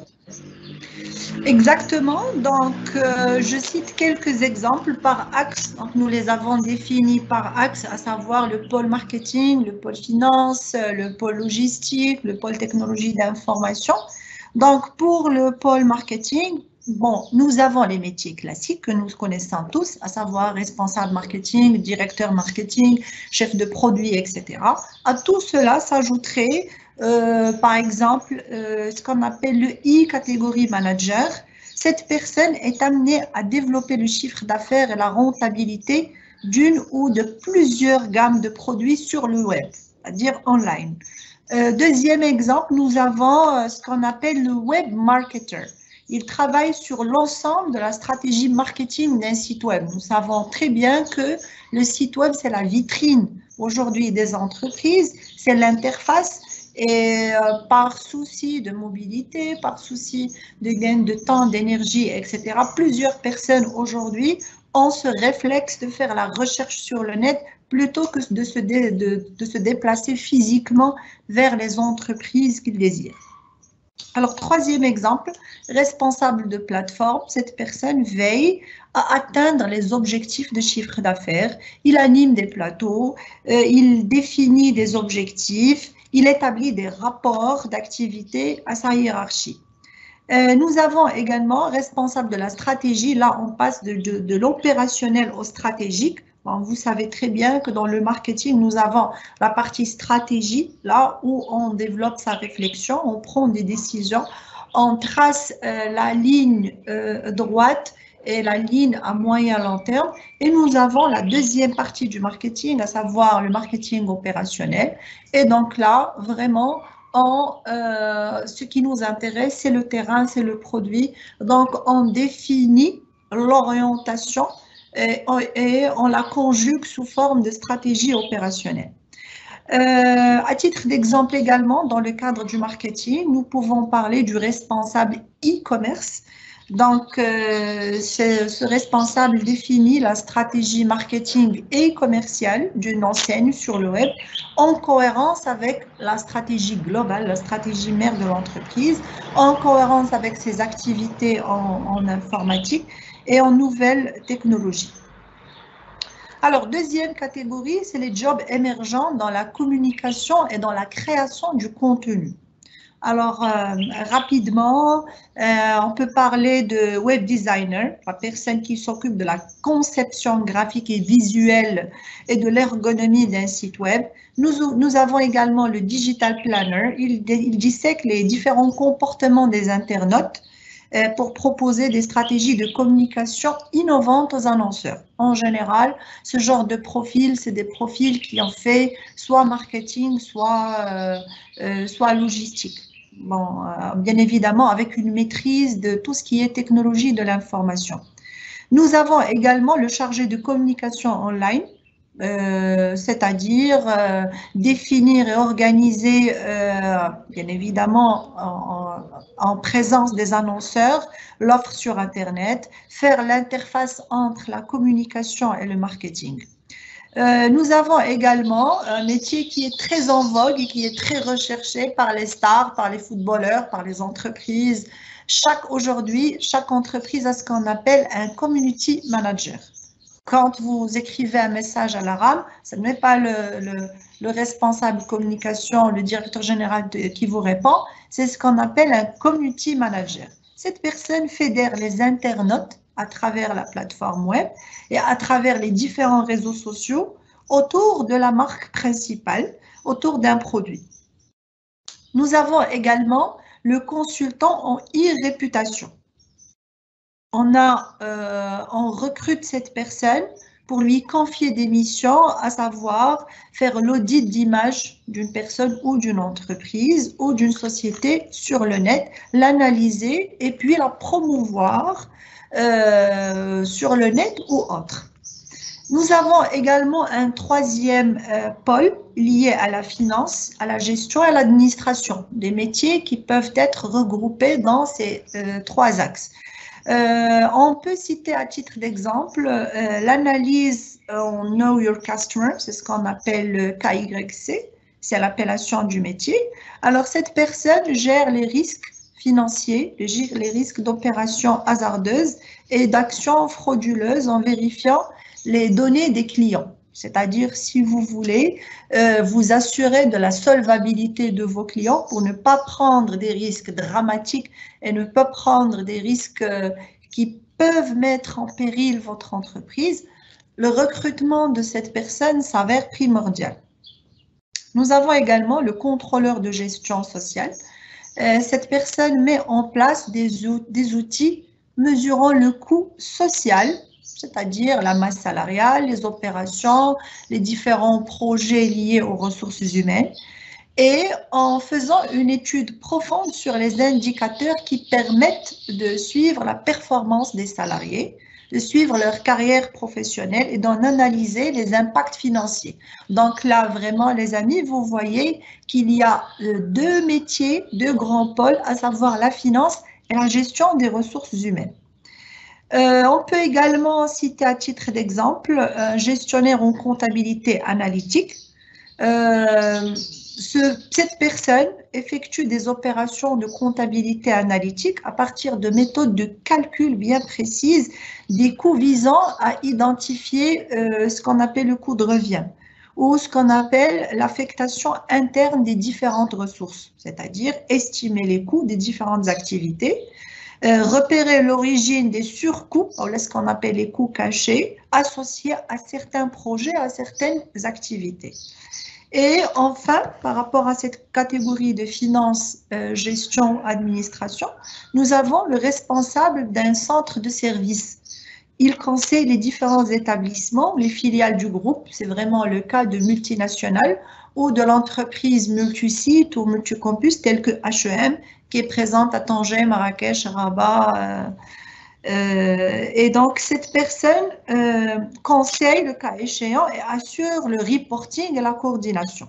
Exactement. Donc, euh, je cite quelques exemples par axe. Donc, nous les avons définis par axe, à savoir le pôle marketing, le pôle finance, le pôle logistique, le pôle technologie d'information. Donc, pour le pôle marketing, bon, nous avons les métiers classiques que nous connaissons tous, à savoir responsable marketing, directeur marketing, chef de produit, et cetera. À tout cela s'ajouterait Euh, par exemple, euh, ce qu'on appelle le e-catégorie manager. Cette personne est amenée à développer le chiffre d'affaires et la rentabilité d'une ou de plusieurs gammes de produits sur le web, c'est-à-dire online. Euh, deuxième exemple, nous avons euh, ce qu'on appelle le web marketer. Il travaille sur l'ensemble de la stratégie marketing d'un site web. Nous savons très bien que le site web, c'est la vitrine aujourd'hui des entreprises, c'est l'interface. Et euh, par souci de mobilité, par souci de gain de temps, d'énergie, et cetera, plusieurs personnes aujourd'hui ont ce réflexe de faire la recherche sur le net plutôt que de se, dé, de, de se déplacer physiquement vers les entreprises qu'ils désirent. Alors, troisième exemple, responsable de plateforme, cette personne veille à atteindre les objectifs de chiffre d'affaires. Il anime des plateaux, euh, il définit des objectifs, il établit des rapports d'activité à sa hiérarchie. Euh, nous avons également responsable de la stratégie. Là, on passe de, de, de l'opérationnel au stratégique. Bon, vous savez très bien que dans le marketing, nous avons la partie stratégie, là où on développe sa réflexion, on prend des décisions, on trace euh, la ligne euh, droite et la ligne à moyen long terme. Et nous avons la deuxième partie du marketing, à savoir le marketing opérationnel. Et donc là, vraiment, on, euh, ce qui nous intéresse, c'est le terrain, c'est le produit. Donc, on définit l'orientation et on, et on la conjugue sous forme de stratégie opérationnelle. Euh, à titre d'exemple également, dans le cadre du marketing, nous pouvons parler du responsable e-commerce. Donc, euh, ce responsable définit la stratégie marketing et commerciale d'une enseigne sur le web en cohérence avec la stratégie globale, la stratégie mère de l'entreprise, en cohérence avec ses activités en, en informatique et en nouvelles technologies. Alors, deuxième catégorie, c'est les jobs émergents dans la communication et dans la création du contenu. Alors, euh, rapidement, euh, on peut parler de web designer, la personne qui s'occupe de la conception graphique et visuelle et de l'ergonomie d'un site web. Nous, nous avons également le digital planner. Il, il dissèque les différents comportements des internautes euh, pour proposer des stratégies de communication innovantes aux annonceurs. En général, ce genre de profil, c'est des profils qui ont fait soit marketing, soit, euh, euh, soit logistique. Bon, euh, bien évidemment, avec une maîtrise de tout ce qui est technologie de l'information. Nous avons également le chargé de communication online, euh, c'est-à-dire euh, définir et organiser, euh, bien évidemment, en, en présence des annonceurs, l'offre sur Internet, faire l'interface entre la communication et le marketing. Euh, nous avons également un métier qui est très en vogue et qui est très recherché par les stars, par les footballeurs, par les entreprises. Chaque aujourd'hui, chaque entreprise a ce qu'on appelle un community manager. Quand vous écrivez un message à la rame, ce n'est pas le, le, le responsable communication, le directeur général de, qui vous répond, c'est ce qu'on appelle un community manager. Cette personne fédère les internautes à travers la plateforme web et à travers les différents réseaux sociaux autour de la marque principale, autour d'un produit. Nous avons également le consultant en e-réputation. On, a, euh, on recrute cette personne pour lui confier des missions, à savoir faire l'audit d'image d'une personne ou d'une entreprise ou d'une société sur le net, l'analyser et puis la promouvoir euh, sur le net ou autre. Nous avons également un troisième euh, pôle lié à la finance, à la gestion et à l'administration, des métiers qui peuvent être regroupés dans ces euh, trois axes. Euh, on peut citer à titre d'exemple euh, l'analyse en Know Your Customer, c'est ce qu'on appelle le K Y C, c'est l'appellation du métier. Alors cette personne gère les risques financiers, gère les risques d'opérations hasardeuses et d'actions frauduleuses en vérifiant les données des clients. C'est-à-dire, si vous voulez euh, vous assurer de la solvabilité de vos clients pour ne pas prendre des risques dramatiques et ne pas prendre des risques euh, qui peuvent mettre en péril votre entreprise, le recrutement de cette personne s'avère primordial. Nous avons également le contrôleur de gestion sociale. Euh, cette personne met en place des, out des outils mesurant le coût social, c'est-à-dire la masse salariale, les opérations, les différents projets liés aux ressources humaines, et en faisant une étude profonde sur les indicateurs qui permettent de suivre la performance des salariés, de suivre leur carrière professionnelle et d'en analyser les impacts financiers. Donc là, vraiment, les amis, vous voyez qu'il y a deux métiers, deux grands pôles, à savoir la finance et la gestion des ressources humaines. Euh, on peut également citer à titre d'exemple un gestionnaire en comptabilité analytique. Euh, ce, cette personne effectue des opérations de comptabilité analytique à partir de méthodes de calcul bien précises, des coûts visant à identifier euh, ce qu'on appelle le coût de revient ou ce qu'on appelle l'affectation interne des différentes ressources, c'est-à-dire estimer les coûts des différentes activités, Euh, repérer l'origine des surcoûts, ou ce qu'on appelle les coûts cachés, associés à certains projets, à certaines activités. Et enfin, par rapport à cette catégorie de finance, euh, gestion, administration, nous avons le responsable d'un centre de service. Il conseille les différents établissements, les filiales du groupe, c'est vraiment le cas de multinationales ou de l'entreprise multisite ou multicampus telle que H E M, qui est présente à Tanger, Marrakech, Rabat. Euh, euh, et donc, cette personne euh, conseille le cas échéant et assure le reporting et la coordination.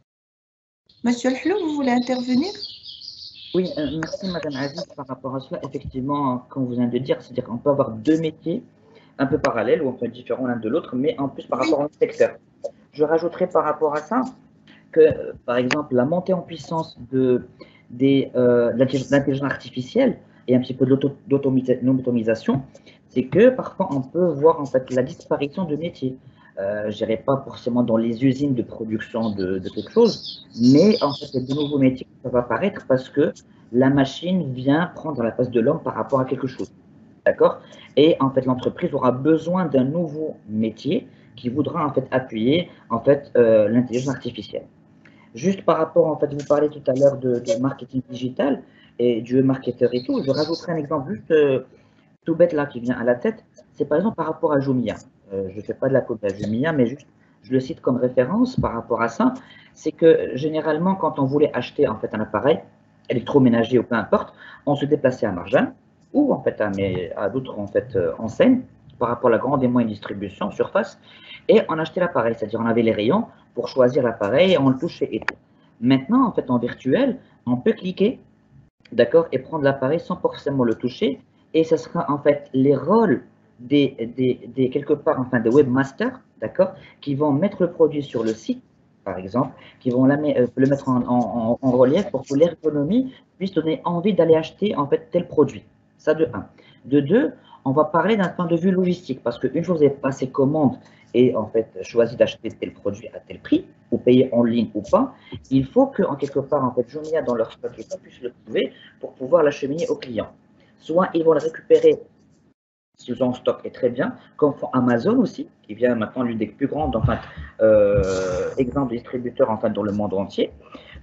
Monsieur Lhlou, vous voulez intervenir? Oui, euh, merci Madame Aziz par rapport à cela. Effectivement, comme vous venez de dire, c'est-à-dire qu'on peut avoir deux métiers un peu parallèles ou un peu différents l'un de l'autre, mais en plus par rapport au secteur. Je rajouterai par rapport à ça que, par exemple, la montée en puissance de des, euh, l'intelligence artificielle et un petit peu de l'automatisation, c'est que parfois on peut voir en fait la disparition de métiers. Euh, je dirais pas forcément dans les usines de production de, de quelque chose, mais en fait il y a de nouveaux métiers qui peuvent apparaître parce que la machine vient prendre la place de l'homme par rapport à quelque chose. D'accord? Et en fait l'entreprise aura besoin d'un nouveau métier qui voudra en fait appuyer en fait euh, l'intelligence artificielle. Juste par rapport, en fait, vous parlez tout à l'heure de, de marketing digital et du marketeur et tout. Je rajouterai un exemple juste euh, tout bête là qui vient à la tête. C'est par exemple par rapport à Jumia. Euh, je ne fais pas de la faute à Jumia, mais juste je le cite comme référence par rapport à ça. C'est que généralement, quand on voulait acheter en fait un appareil électroménager ou peu importe, on se déplaçait à Marjan ou en fait à, à d'autres en fait euh, enseignes par rapport à la grande et moyenne distribution surface et on achetait l'appareil, c'est-à-dire on avait les rayons pour choisir l'appareil et on le touchait et tout. Maintenant, en fait, en virtuel, on peut cliquer, d'accord, et prendre l'appareil sans forcément le toucher, et ce sera en fait les rôles des, des, des quelque part, enfin des webmasters, d'accord, qui vont mettre le produit sur le site, par exemple, qui vont la, euh, le mettre en, en, en relief pour que l'ergonomie puisse donner envie d'aller acheter en fait tel produit. Ça de un. De deux, on va parler d'un point de vue logistique, parce qu'une fois que vous avez passé commande et en fait choisi d'acheter tel produit à tel prix, ou payer en ligne ou pas, il faut que en quelque part en fait Jumia dans leur stock puisse le trouver pour pouvoir l'acheminer aux clients. Soit ils vont le récupérer s'ils ont en stock et très bien, comme font Amazon aussi, qui vient maintenant l'une des plus grandes enfin, euh, exemples de distributeurs enfin, dans le monde entier,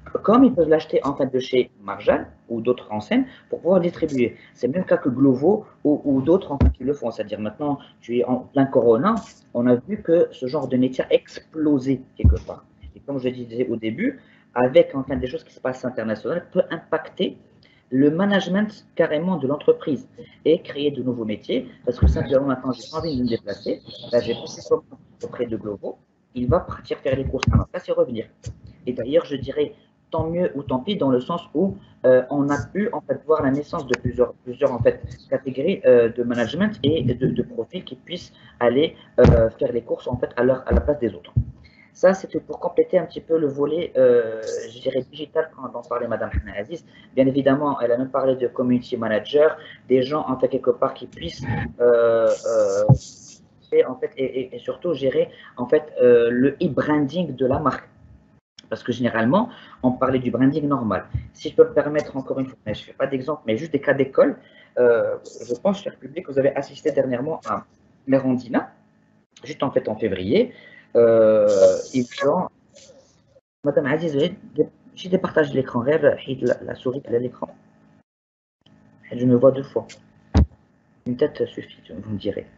comme ils peuvent l'acheter en fait de chez Marjal ou d'autres enseignes pour pouvoir distribuer. C'est le même cas que Glovo ou, ou d'autres en fait qui le font. C'est-à-dire maintenant, tu es en plein Corona, on a vu que ce genre de métier a explosé quelque part. Et comme je disais au début, avec enfin des choses qui se passent internationales, peut impacter le management carrément de l'entreprise et créer de nouveaux métiers. Parce que simplement maintenant, j'ai pas envie de me déplacer. Là, j'ai passé auprès de Glovo. Il va partir faire les courses à ma place et revenir. Et d'ailleurs, je dirais tant mieux ou tant pis dans le sens où euh, on a pu en fait voir la naissance de plusieurs, plusieurs en fait catégories euh, de management et de, de profils qui puissent aller euh, faire les courses en fait à, leur, à la place des autres. Ça, c'était pour compléter un petit peu le volet, euh, je dirais, digital quand on parlait Madame Aziz. Bien évidemment, elle a même parlé de community manager, des gens en fait quelque part qui puissent euh, euh, en fait et, et, et surtout gérer en fait euh, le e-branding de la marque. Parce que généralement, on parlait du branding normal. Si je peux me permettre encore une fois, je ne fais pas d'exemple, mais juste des cas d'école, euh, je pense, cher public, vous avez assisté dernièrement à Merandina, juste en fait en février. Euh, et genre, Madame Aziz, j'ai départagé l'écran, la, la souris à l'écran. Je me vois deux fois. Une tête suffit, vous me direz.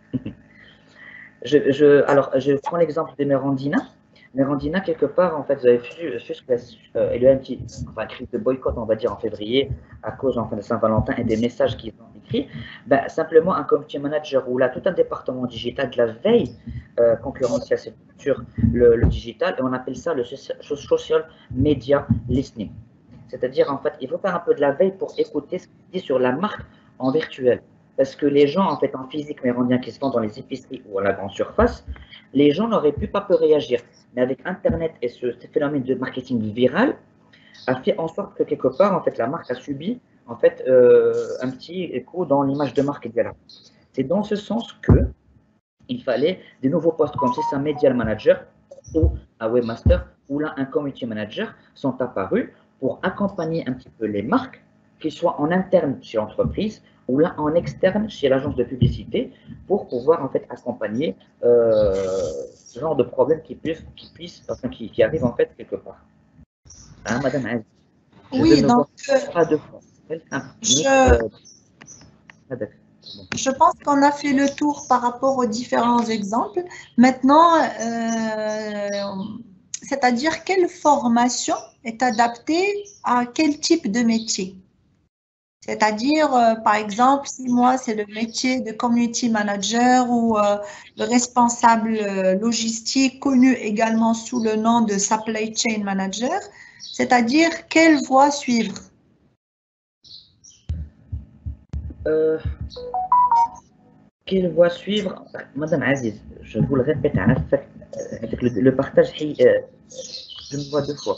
je, je, alors, je prends l'exemple de Merandina. Merandina, quelque part, en fait, vous avez vu, euh, il y a eu un petit, enfin, crise de boycott, on va dire, en février, à cause enfin, de Saint-Valentin et des messages qu'ils ont écrits. Ben, simplement, un community manager ou là, tout un département digital de la veille euh, concurrentielle, c'est sur le, le digital, et on appelle ça le social media listening. C'est-à-dire, en fait, il faut faire un peu de la veille pour écouter ce qu'il dit sur la marque en virtuel. Parce que les gens, en fait, en physique mérandien qui se vendent dans les épiceries ou à la grande surface, les gens n'auraient pu pas peu réagir. Mais avec Internet et ce, ce phénomène de marketing viral, a fait en sorte que quelque part, en fait, la marque a subi en fait euh, un petit écho dans l'image de marque. C'est dans ce sens que il fallait des nouveaux postes comme si c'est un media manager ou un webmaster ou là un community manager sont apparus pour accompagner un petit peu les marques, qu'ils soient en interne chez l'entreprise ou là en externe chez l'agence de publicité, pour pouvoir en fait accompagner euh, ce genre de problème qui puisse, qui puisse, enfin qui, qui arrive en fait quelque part. Hein, Madame Aziz, oui, donc pas de fois. Je, je pense qu'on a fait le tour par rapport aux différents exemples. Maintenant, euh, c'est-à-dire quelle formation est adaptée à quel type de métier? C'est-à-dire, euh, par exemple, si moi, c'est le métier de community manager ou euh, le responsable logistique, connu également sous le nom de supply chain manager, c'est-à-dire quelle voie suivre? Euh, quelle voie suivre? Madame Aziz, je vous le répète, avec le, le partage, euh, je me vois deux fois.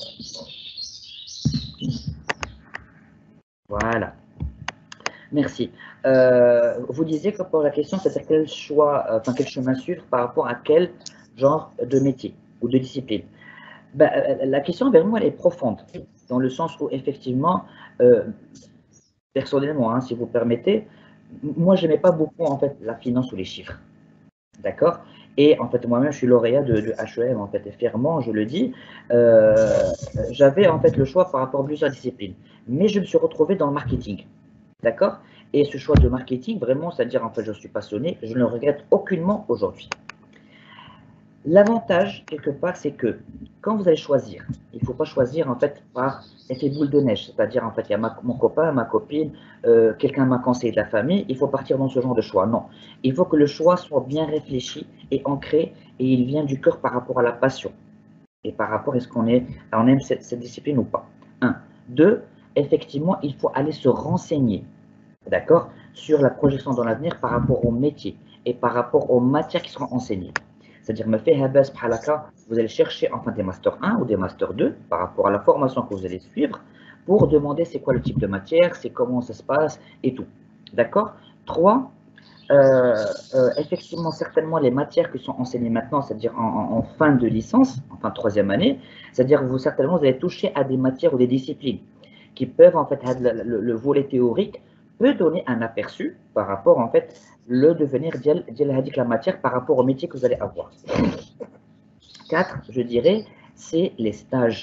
Voilà. Merci. Euh, vous disiez que pour la question, c'est quel choix, euh, enfin quel chemin suivre par rapport à quel genre de métier ou de discipline. Ben, la question vers moi elle est profonde, dans le sens où effectivement, euh, personnellement, hein, si vous permettez, moi je n'aimais pas beaucoup en fait la finance ou les chiffres, d'accord. Et en fait moi-même je suis lauréat de, de H E M en fait, et fièrement je le dis. Euh, j'avais en fait le choix par rapport à plusieurs disciplines, mais je me suis retrouvé dans le marketing. D'accord? Et ce choix de marketing, vraiment, c'est-à-dire, en fait, je suis passionné, je ne le regrette aucunement aujourd'hui. L'avantage, quelque part, c'est que quand vous allez choisir, il ne faut pas choisir, en fait, par effet boule de neige. C'est-à-dire, en fait, il y a ma, mon copain, ma copine, euh, quelqu'un m'a conseillé de la famille, il faut partir dans ce genre de choix. Non. Il faut que le choix soit bien réfléchi et ancré, et il vient du cœur par rapport à la passion. Et par rapport à ce qu'on est, on aime cette, cette discipline ou pas. Un. Deux, effectivement, il faut aller se renseigner, d'accord, sur la projection dans l'avenir par rapport au métier et par rapport aux matières qui seront enseignées. C'est-à-dire, vous allez chercher enfin des Master un ou des Master deux par rapport à la formation que vous allez suivre pour demander c'est quoi le type de matière, c'est comment ça se passe et tout. D'accord? Trois, euh, euh, effectivement, certainement les matières qui sont enseignées maintenant, c'est-à-dire en, en, en fin de licence, en fin de troisième année, c'est-à-dire vous certainement vous allez toucher à des matières ou des disciplines qui peuvent en fait le, le, le volet théorique peut donner un aperçu par rapport en fait le devenir de la matière par rapport au métier que vous allez avoir. Quatre, je dirais, c'est les stages.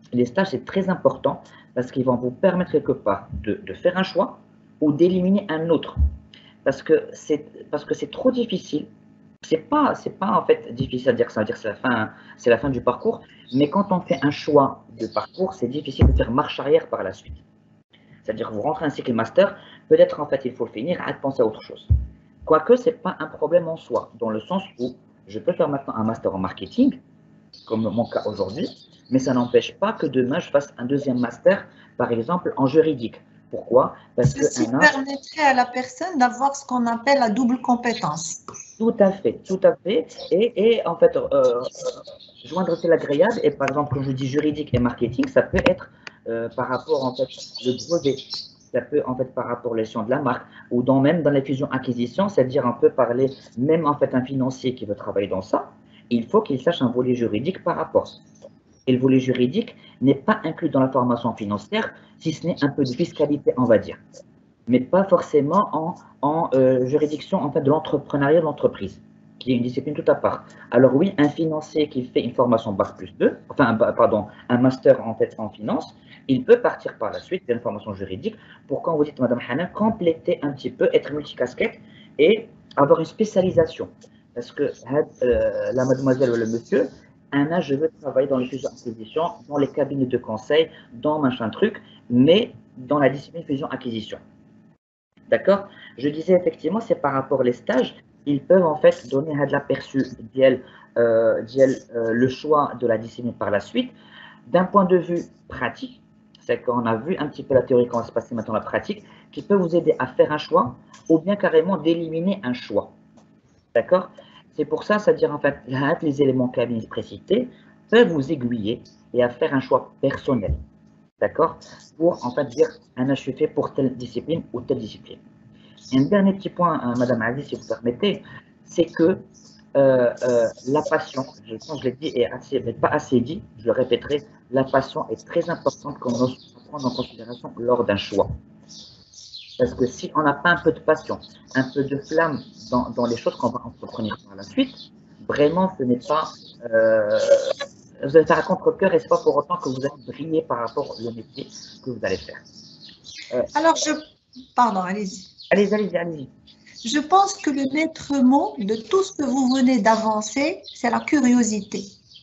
les stages, c'est très important parce qu'ils vont vous permettre quelque part de, de faire un choix ou d'éliminer un autre. Parce que c'est parce que c'est trop difficile. C'est pas, c'est pas en fait difficile à dire, ça veut dire que c'est la fin, c'est la fin du parcours. Mais quand on fait un choix de parcours, c'est difficile de faire marche arrière par la suite. C'est-à-dire vous rentrez un cycle master, peut-être en fait il faut finir à penser à autre chose. Quoique ce n'est pas un problème en soi, dans le sens où je peux faire maintenant un master en marketing, comme mon cas aujourd'hui, mais ça n'empêche pas que demain je fasse un deuxième master, par exemple en juridique. Pourquoi? Parce Ceci que un permettrait à la personne d'avoir ce qu'on appelle la double compétence. Tout à fait, tout à fait. Et, et en fait, euh, joindre c'est l'agréable. Et par exemple, quand je dis juridique et marketing, ça peut être euh, par rapport en fait le brevet. Ça peut en fait par rapport aux gestions de la marque ou dans, même dans les fusions-acquisitions, c'est-à-dire on peut parler même en fait un financier qui veut travailler dans ça, il faut qu'il sache un volet juridique par rapport. Et le volet juridique n'est pas inclus dans la formation financière, si ce n'est un peu de fiscalité, on va dire, mais pas forcément en, en euh, juridiction en fait, de l'entrepreneuriat de l'entreprise, qui est une discipline tout à part. Alors oui, un financier qui fait une formation bac plus deux, enfin, pardon, un master en fait en finance, il peut partir par la suite d'une formation juridique pour, quand vous dites, Madame Hanna, compléter un petit peu, être multicasquette et avoir une spécialisation. Parce que euh, la mademoiselle ou le monsieur, un âge, je veux travailler dans les fusions-acquisitions, dans les cabinets de conseil, dans machin truc, mais dans la discipline fusion-acquisition. D'accord? Je disais effectivement, c'est par rapport aux stages, ils peuvent en fait donner de l'aperçu d'elle, euh, euh, le choix de la discipline par la suite. D'un point de vue pratique, c'est qu'on a vu un petit peu la théorie, comment se passer maintenant la pratique, qui peut vous aider à faire un choix ou bien carrément d'éliminer un choix. D'accord? C'est pour ça, c'est-à-dire en fait, les éléments qu'a précités peuvent vous aiguiller et à faire un choix personnel. D'accord? Pour en fait dire un H U F pour telle discipline ou telle discipline. Et un dernier petit point, hein, Madame Aziz, si vous permettez, c'est que euh, euh, la passion, je pense que je l'ai dit et assez, mais pas assez dit, je le répéterai, la passion est très importante qu'on doit prendre en considération lors d'un choix. Parce que si on n'a pas un peu de passion, un peu de flamme dans, dans les choses qu'on va entreprendre par la suite, vraiment, ce n'est pas... Euh, vous allez faire un contre-cœur et ce n'est pas pour autant que vous allez briller par rapport au métier que vous allez faire. Euh, Alors, je... Pardon, allez-y. Allez-y, allez-y, allez-y. Je pense que le maître mot de tout ce que vous venez d'avancer, c'est la curiosité.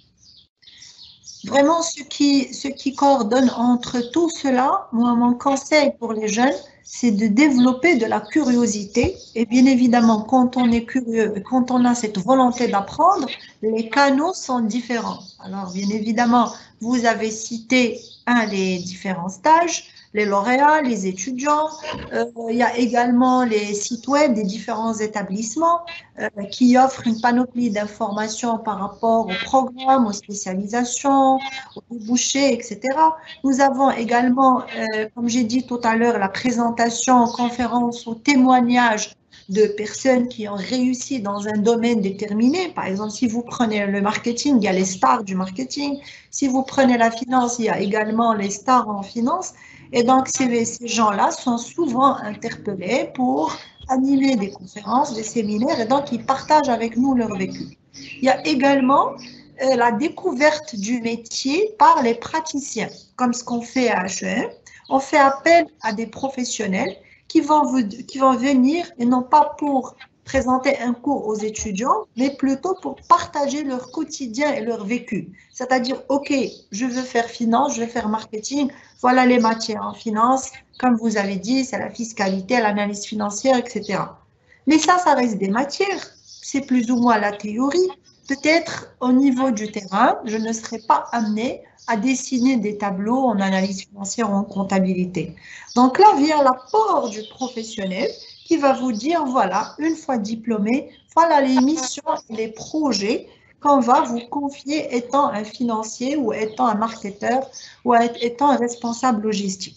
Vraiment, ce qui, ce qui coordonne entre tout cela, moi, mon conseil pour les jeunes, c'est de développer de la curiosité. Et bien évidemment, quand on est curieux, quand on a cette volonté d'apprendre, les canaux sont différents. Alors, bien évidemment, vous avez cité un des différents stages, les lauréats, les étudiants. Euh, il y a également les sites web des différents établissements euh, qui offrent une panoplie d'informations par rapport aux programmes, aux spécialisations, aux débouchés, et cetera. Nous avons également, euh, comme j'ai dit tout à l'heure, la présentation, conférence ou témoignage de personnes qui ont réussi dans un domaine déterminé. Par exemple, si vous prenez le marketing, il y a les stars du marketing. Si vous prenez la finance, il y a également les stars en finance. Et donc, ces, ces gens-là sont souvent interpellés pour animer des conférences, des séminaires, et donc ils partagent avec nous leur vécu. Il y a également euh, la découverte du métier par les praticiens, comme ce qu'on fait à H E M. On fait appel à des professionnels qui vont, vous, qui vont venir, et non pas pour présenter un cours aux étudiants, mais plutôt pour partager leur quotidien et leur vécu. C'est-à-dire, OK, je veux faire finance, je veux faire marketing, voilà les matières en finance, comme vous avez dit, c'est la fiscalité, l'analyse financière, et cetera. Mais ça, ça reste des matières, c'est plus ou moins la théorie. Peut-être au niveau du terrain, je ne serai pas amenée à dessiner des tableaux en analyse financière ou en comptabilité. Donc là vient l'apport du professionnel qui va vous dire, voilà, une fois diplômé, voilà les missions et les projets qu'on va vous confier étant un financier ou étant un marketeur ou étant un responsable logistique.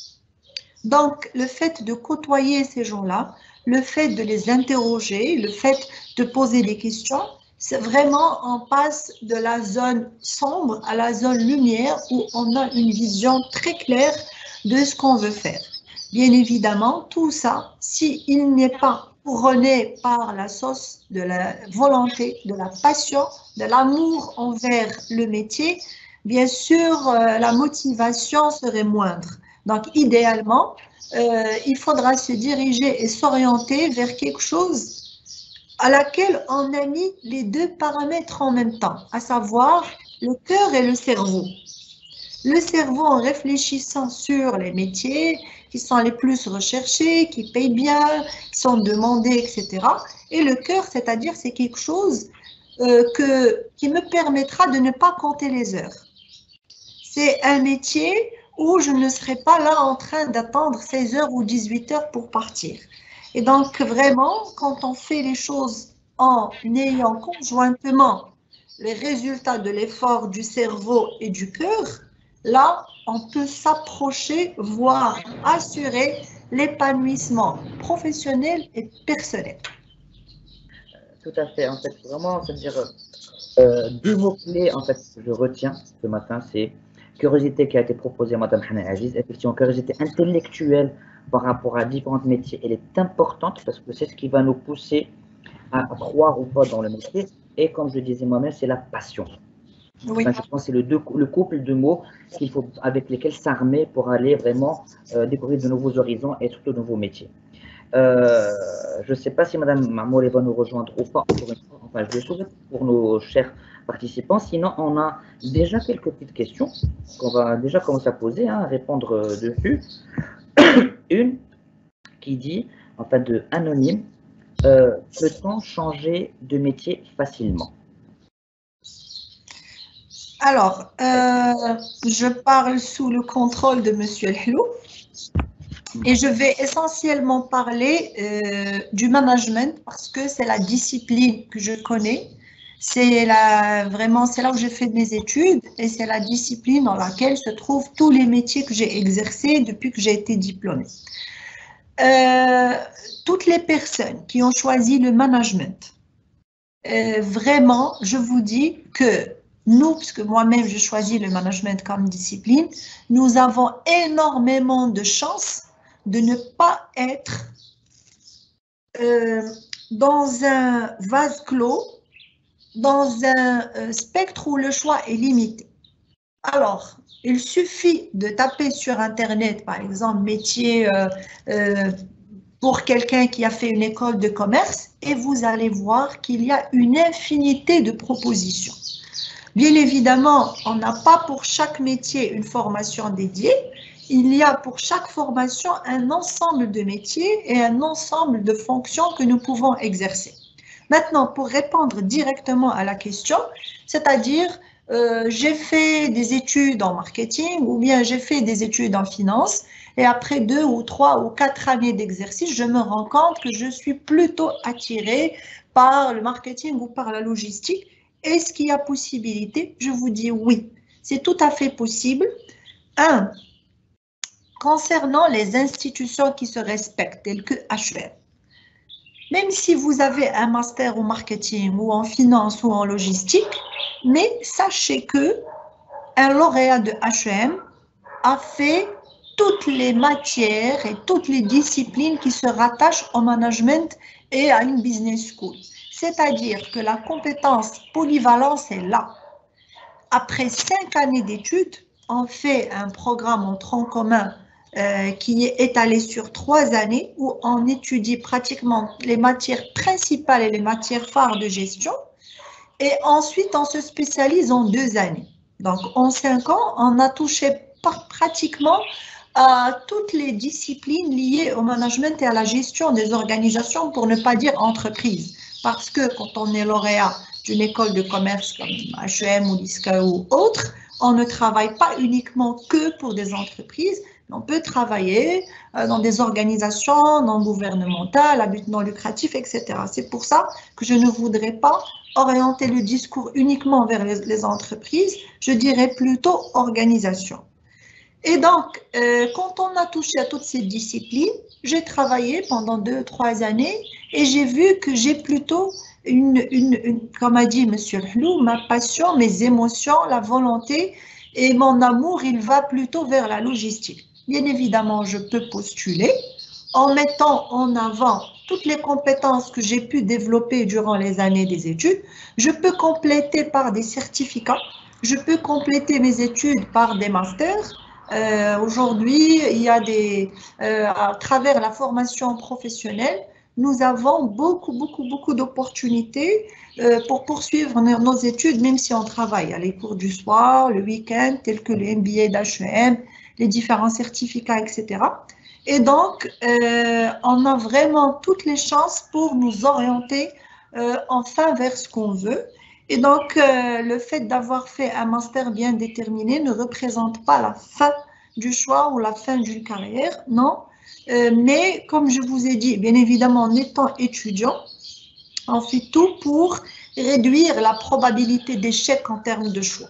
Donc, le fait de côtoyer ces gens-là, le fait de les interroger, le fait de poser des questions, c'est vraiment, on passe de la zone sombre à la zone lumière où on a une vision très claire de ce qu'on veut faire. Bien évidemment, tout ça, s'il n'est pas couronné par la sauce de la volonté, de la passion, de l'amour envers le métier, bien sûr, euh, la motivation serait moindre. Donc, idéalement, euh, il faudra se diriger et s'orienter vers quelque chose à laquelle on a mis les deux paramètres en même temps, à savoir le cœur et le cerveau. Le cerveau en réfléchissant sur les métiers qui sont les plus recherchés, qui payent bien, qui sont demandés, et cetera. Et le cœur, c'est-à-dire, c'est quelque chose euh, que, qui me permettra de ne pas compter les heures. C'est un métier où je ne serai pas là en train d'attendre seize heures ou dix-huit heures pour partir. Et donc, vraiment, quand on fait les choses en ayant conjointement les résultats de l'effort du cerveau et du cœur, là, on peut s'approcher, voire assurer l'épanouissement professionnel et personnel. Tout à fait. En fait, vraiment, c'est-à-dire euh, deux mots-clés, en fait, que je retiens ce matin, c'est curiosité qui a été proposée à Madame Hanna Aziz. Effectivement, curiosité intellectuelle par rapport à différents métiers, elle est importante parce que c'est ce qui va nous pousser à croire ou pas dans le métier. Et comme je disais moi-même, c'est la passion. Oui. Enfin, je pense que c'est le, deux, le couple de mots qu'il faut, avec lesquels s'armer pour aller vraiment euh, découvrir de nouveaux horizons et surtout de nouveaux métiers. Euh, je ne sais pas si Madame Mamour va nous rejoindre ou pas, encore une fois. Enfin, je le souhaite pour nos chers participants. Sinon, on a déjà quelques petites questions qu'on va déjà commencer à poser, hein, à répondre euh, dessus. Une qui dit, en fait, de anonyme, euh, peut-on changer de métier facilement? Alors, euh, je parle sous le contrôle de Monsieur Helou et je vais essentiellement parler euh, du management parce que c'est la discipline que je connais. C'est la, vraiment, c'est là où j'ai fait mes études et c'est la discipline dans laquelle se trouvent tous les métiers que j'ai exercés depuis que j'ai été diplômée. Euh, toutes les personnes qui ont choisi le management, euh, vraiment, je vous dis que nous, puisque moi-même je choisis le management comme discipline, nous avons énormément de chance de ne pas être euh, dans un vase clos, dans un euh, spectre où le choix est limité. Alors, il suffit de taper sur Internet, par exemple, métier euh, euh, pour quelqu'un qui a fait une école de commerce, et vous allez voir qu'il y a une infinité de propositions. Bien évidemment, on n'a pas pour chaque métier une formation dédiée. Il y a pour chaque formation un ensemble de métiers et un ensemble de fonctions que nous pouvons exercer. Maintenant, pour répondre directement à la question, c'est-à-dire euh, j'ai fait des études en marketing ou bien j'ai fait des études en finance et après deux ou trois ou quatre années d'exercice, je me rends compte que je suis plutôt attirée par le marketing ou par la logistique. Est-ce qu'il y a possibilité? Je vous dis oui, c'est tout à fait possible. Un, concernant les institutions qui se respectent, telles que H E M, même si vous avez un master en marketing ou en finance ou en logistique, mais sachez que un lauréat de H E M a fait toutes les matières et toutes les disciplines qui se rattachent au management et à une business school. C'est-à-dire que la compétence polyvalence est là. Après cinq années d'études, on fait un programme en tronc commun euh, qui est étalé sur trois années où on étudie pratiquement les matières principales et les matières phares de gestion. Et ensuite, on se spécialise en deux années. Donc, en cinq ans, on a touché par pratiquement à toutes les disciplines liées au management et à la gestion des organisations, pour ne pas dire entreprises. Parce que quand on est lauréat d'une école de commerce comme H E M ou l'ISCA ou autre, on ne travaille pas uniquement que pour des entreprises, mais on peut travailler dans des organisations non gouvernementales, à but non lucratif, et cetera. C'est pour ça que je ne voudrais pas orienter le discours uniquement vers les, les entreprises, je dirais plutôt organisation. Et donc, euh, quand on a touché à toutes ces disciplines, j'ai travaillé pendant deux, trois années et j'ai vu que j'ai plutôt, une, une, une, comme a dit M. Hlou, ma passion, mes émotions, la volonté et mon amour, il va plutôt vers la logistique. Bien évidemment, je peux postuler en mettant en avant toutes les compétences que j'ai pu développer durant les années des études. Je peux compléter par des certificats. je peux compléter mes études par des masters. Euh, aujourd'hui, il y a des, euh, à travers la formation professionnelle, nous avons beaucoup, beaucoup, beaucoup d'opportunités euh, pour poursuivre nos, nos études, même si on travaille. Il y a les cours du soir, le week-end, tels que le M B A d'H E M, les différents certificats, et cetera. Et donc, euh, on a vraiment toutes les chances pour nous orienter euh, enfin vers ce qu'on veut. Et donc, euh, le fait d'avoir fait un master bien déterminé ne représente pas la fin du choix ou la fin d'une carrière, non. Euh, mais comme je vous ai dit, bien évidemment, en étant étudiant, on fait tout pour réduire la probabilité d'échec en termes de choix.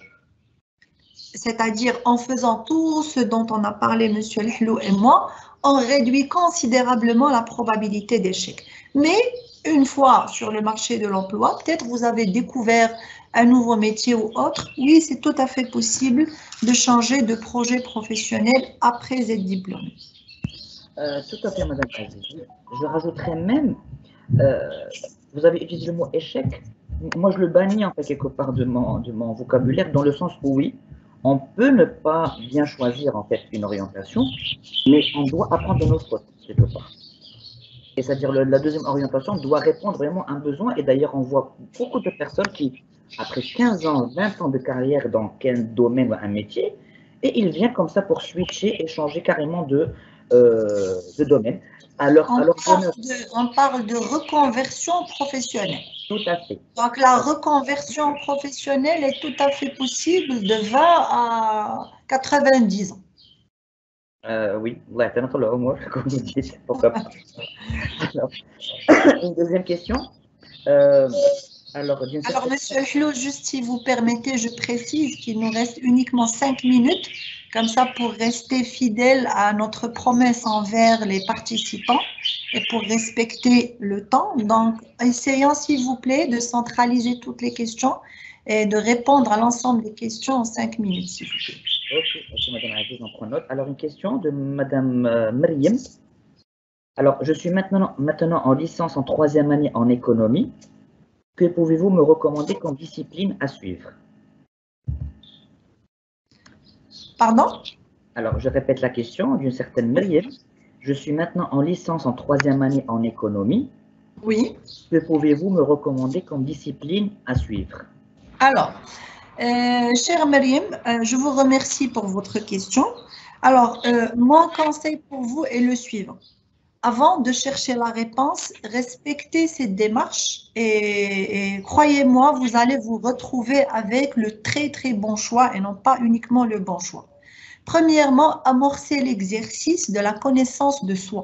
C'est-à-dire en faisant tout ce dont on a parlé, M. Lehlou et moi, on réduit considérablement la probabilité d'échec. Mais une fois sur le marché de l'emploi, peut-être vous avez découvert un nouveau métier ou autre, oui, c'est tout à fait possible de changer de projet professionnel après être diplômé. Euh, tout à fait, Madame Aziz. Je rajouterais même, euh, vous avez utilisé le mot échec. Moi, je le bannis en fait quelque part de mon, de mon vocabulaire, dans le sens où oui, on peut ne pas bien choisir en fait une orientation, mais on doit apprendre de nos fautes quelque part. Et c'est-à-dire la deuxième orientation doit répondre vraiment à un besoin. Et d'ailleurs, on voit beaucoup de personnes qui, après quinze ans, vingt ans de carrière dans quel domaine ou un métier, et ils viennent comme ça pour switcher et changer carrément de, euh, de domaine. Alors, on, alors parle de, on parle de reconversion professionnelle. Tout à fait. Donc, la reconversion professionnelle est tout à fait possible de vingt à quatre-vingt-dix ans. Euh, oui, ouais, comme vous dites, pourquoi pas. Alors, une deuxième question. Euh, alors, alors Monsieur Lehlou, juste si vous permettez, je précise qu'il nous reste uniquement cinq minutes, comme ça pour rester fidèle à notre promesse envers les participants et pour respecter le temps. Donc, essayons s'il vous plaît de centraliser toutes les questions et de répondre à l'ensemble des questions en cinq minutes, s'il vous plaît. Ok, ok, Madame Aziz, on prend note. Alors, une question de Madame euh, Myriam. Alors, je suis maintenant, maintenant en licence en troisième année en économie. Que pouvez-vous me recommander comme discipline à suivre? Pardon? Alors, je répète la question d'une certaine Myriam. Je suis maintenant en licence en troisième année en économie. Oui. Que pouvez-vous me recommander comme discipline à suivre? Alors, euh, chère Myriam, euh, je vous remercie pour votre question. Alors, euh, mon conseil pour vous est le suivant. Avant de chercher la réponse, respectez cette démarche et, et croyez-moi, vous allez vous retrouver avec le très très bon choix et non pas uniquement le bon choix. Premièrement, amorcer l'exercice de la connaissance de soi.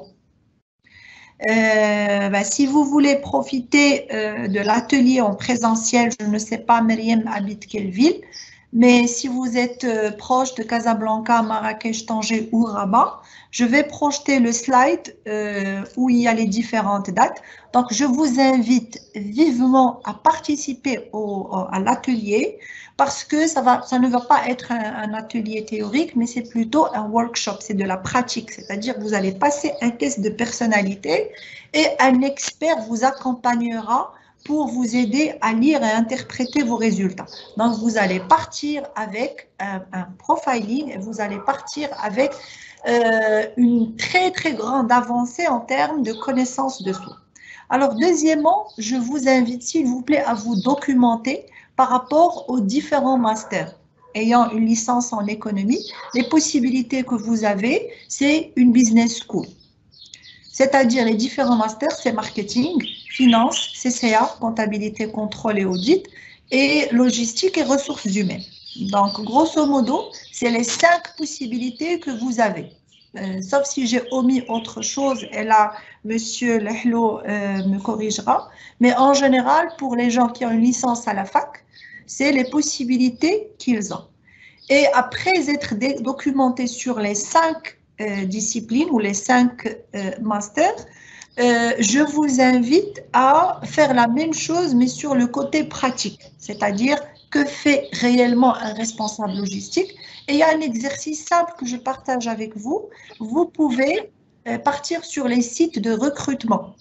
Euh, bah, si vous voulez profiter euh, de l'atelier en présentiel, je ne sais pas, Myriam habite quelle ville, mais si vous êtes euh, proche de Casablanca, Marrakech, Tanger ou Rabat, je vais projeter le slide euh, où il y a les différentes dates. Donc, je vous invite vivement à participer au, au, à l'atelier parce que ça, va, ça ne va pas être un, un atelier théorique, mais c'est plutôt un workshop, c'est de la pratique. C'est-à-dire que vous allez passer un test de personnalité et un expert vous accompagnera pour vous aider à lire et interpréter vos résultats. Donc, vous allez partir avec un, un profiling et vous allez partir avec euh, une très, très grande avancée en termes de connaissance de soi. Alors, deuxièmement, je vous invite, s'il vous plaît, à vous documenter par rapport aux différents masters. Ayant une licence en économie, les possibilités que vous avez, c'est une business school. C'est-à-dire les différents masters, c'est marketing, finance, C C A, comptabilité, contrôle et audit, et logistique et ressources humaines. Donc, grosso modo, c'est les cinq possibilités que vous avez. Euh, sauf si j'ai omis autre chose, et là, Monsieur Lehlou euh, me corrigera. Mais en général, pour les gens qui ont une licence à la fac, c'est les possibilités qu'ils ont. Et après être documenté sur les cinq euh, disciplines ou les cinq euh, masters, euh, je vous invite à faire la même chose, mais sur le côté pratique, c'est-à-dire que fait réellement un responsable logistique. Et il y a un exercice simple que je partage avec vous. Vous pouvez euh, partir sur les sites de recrutement.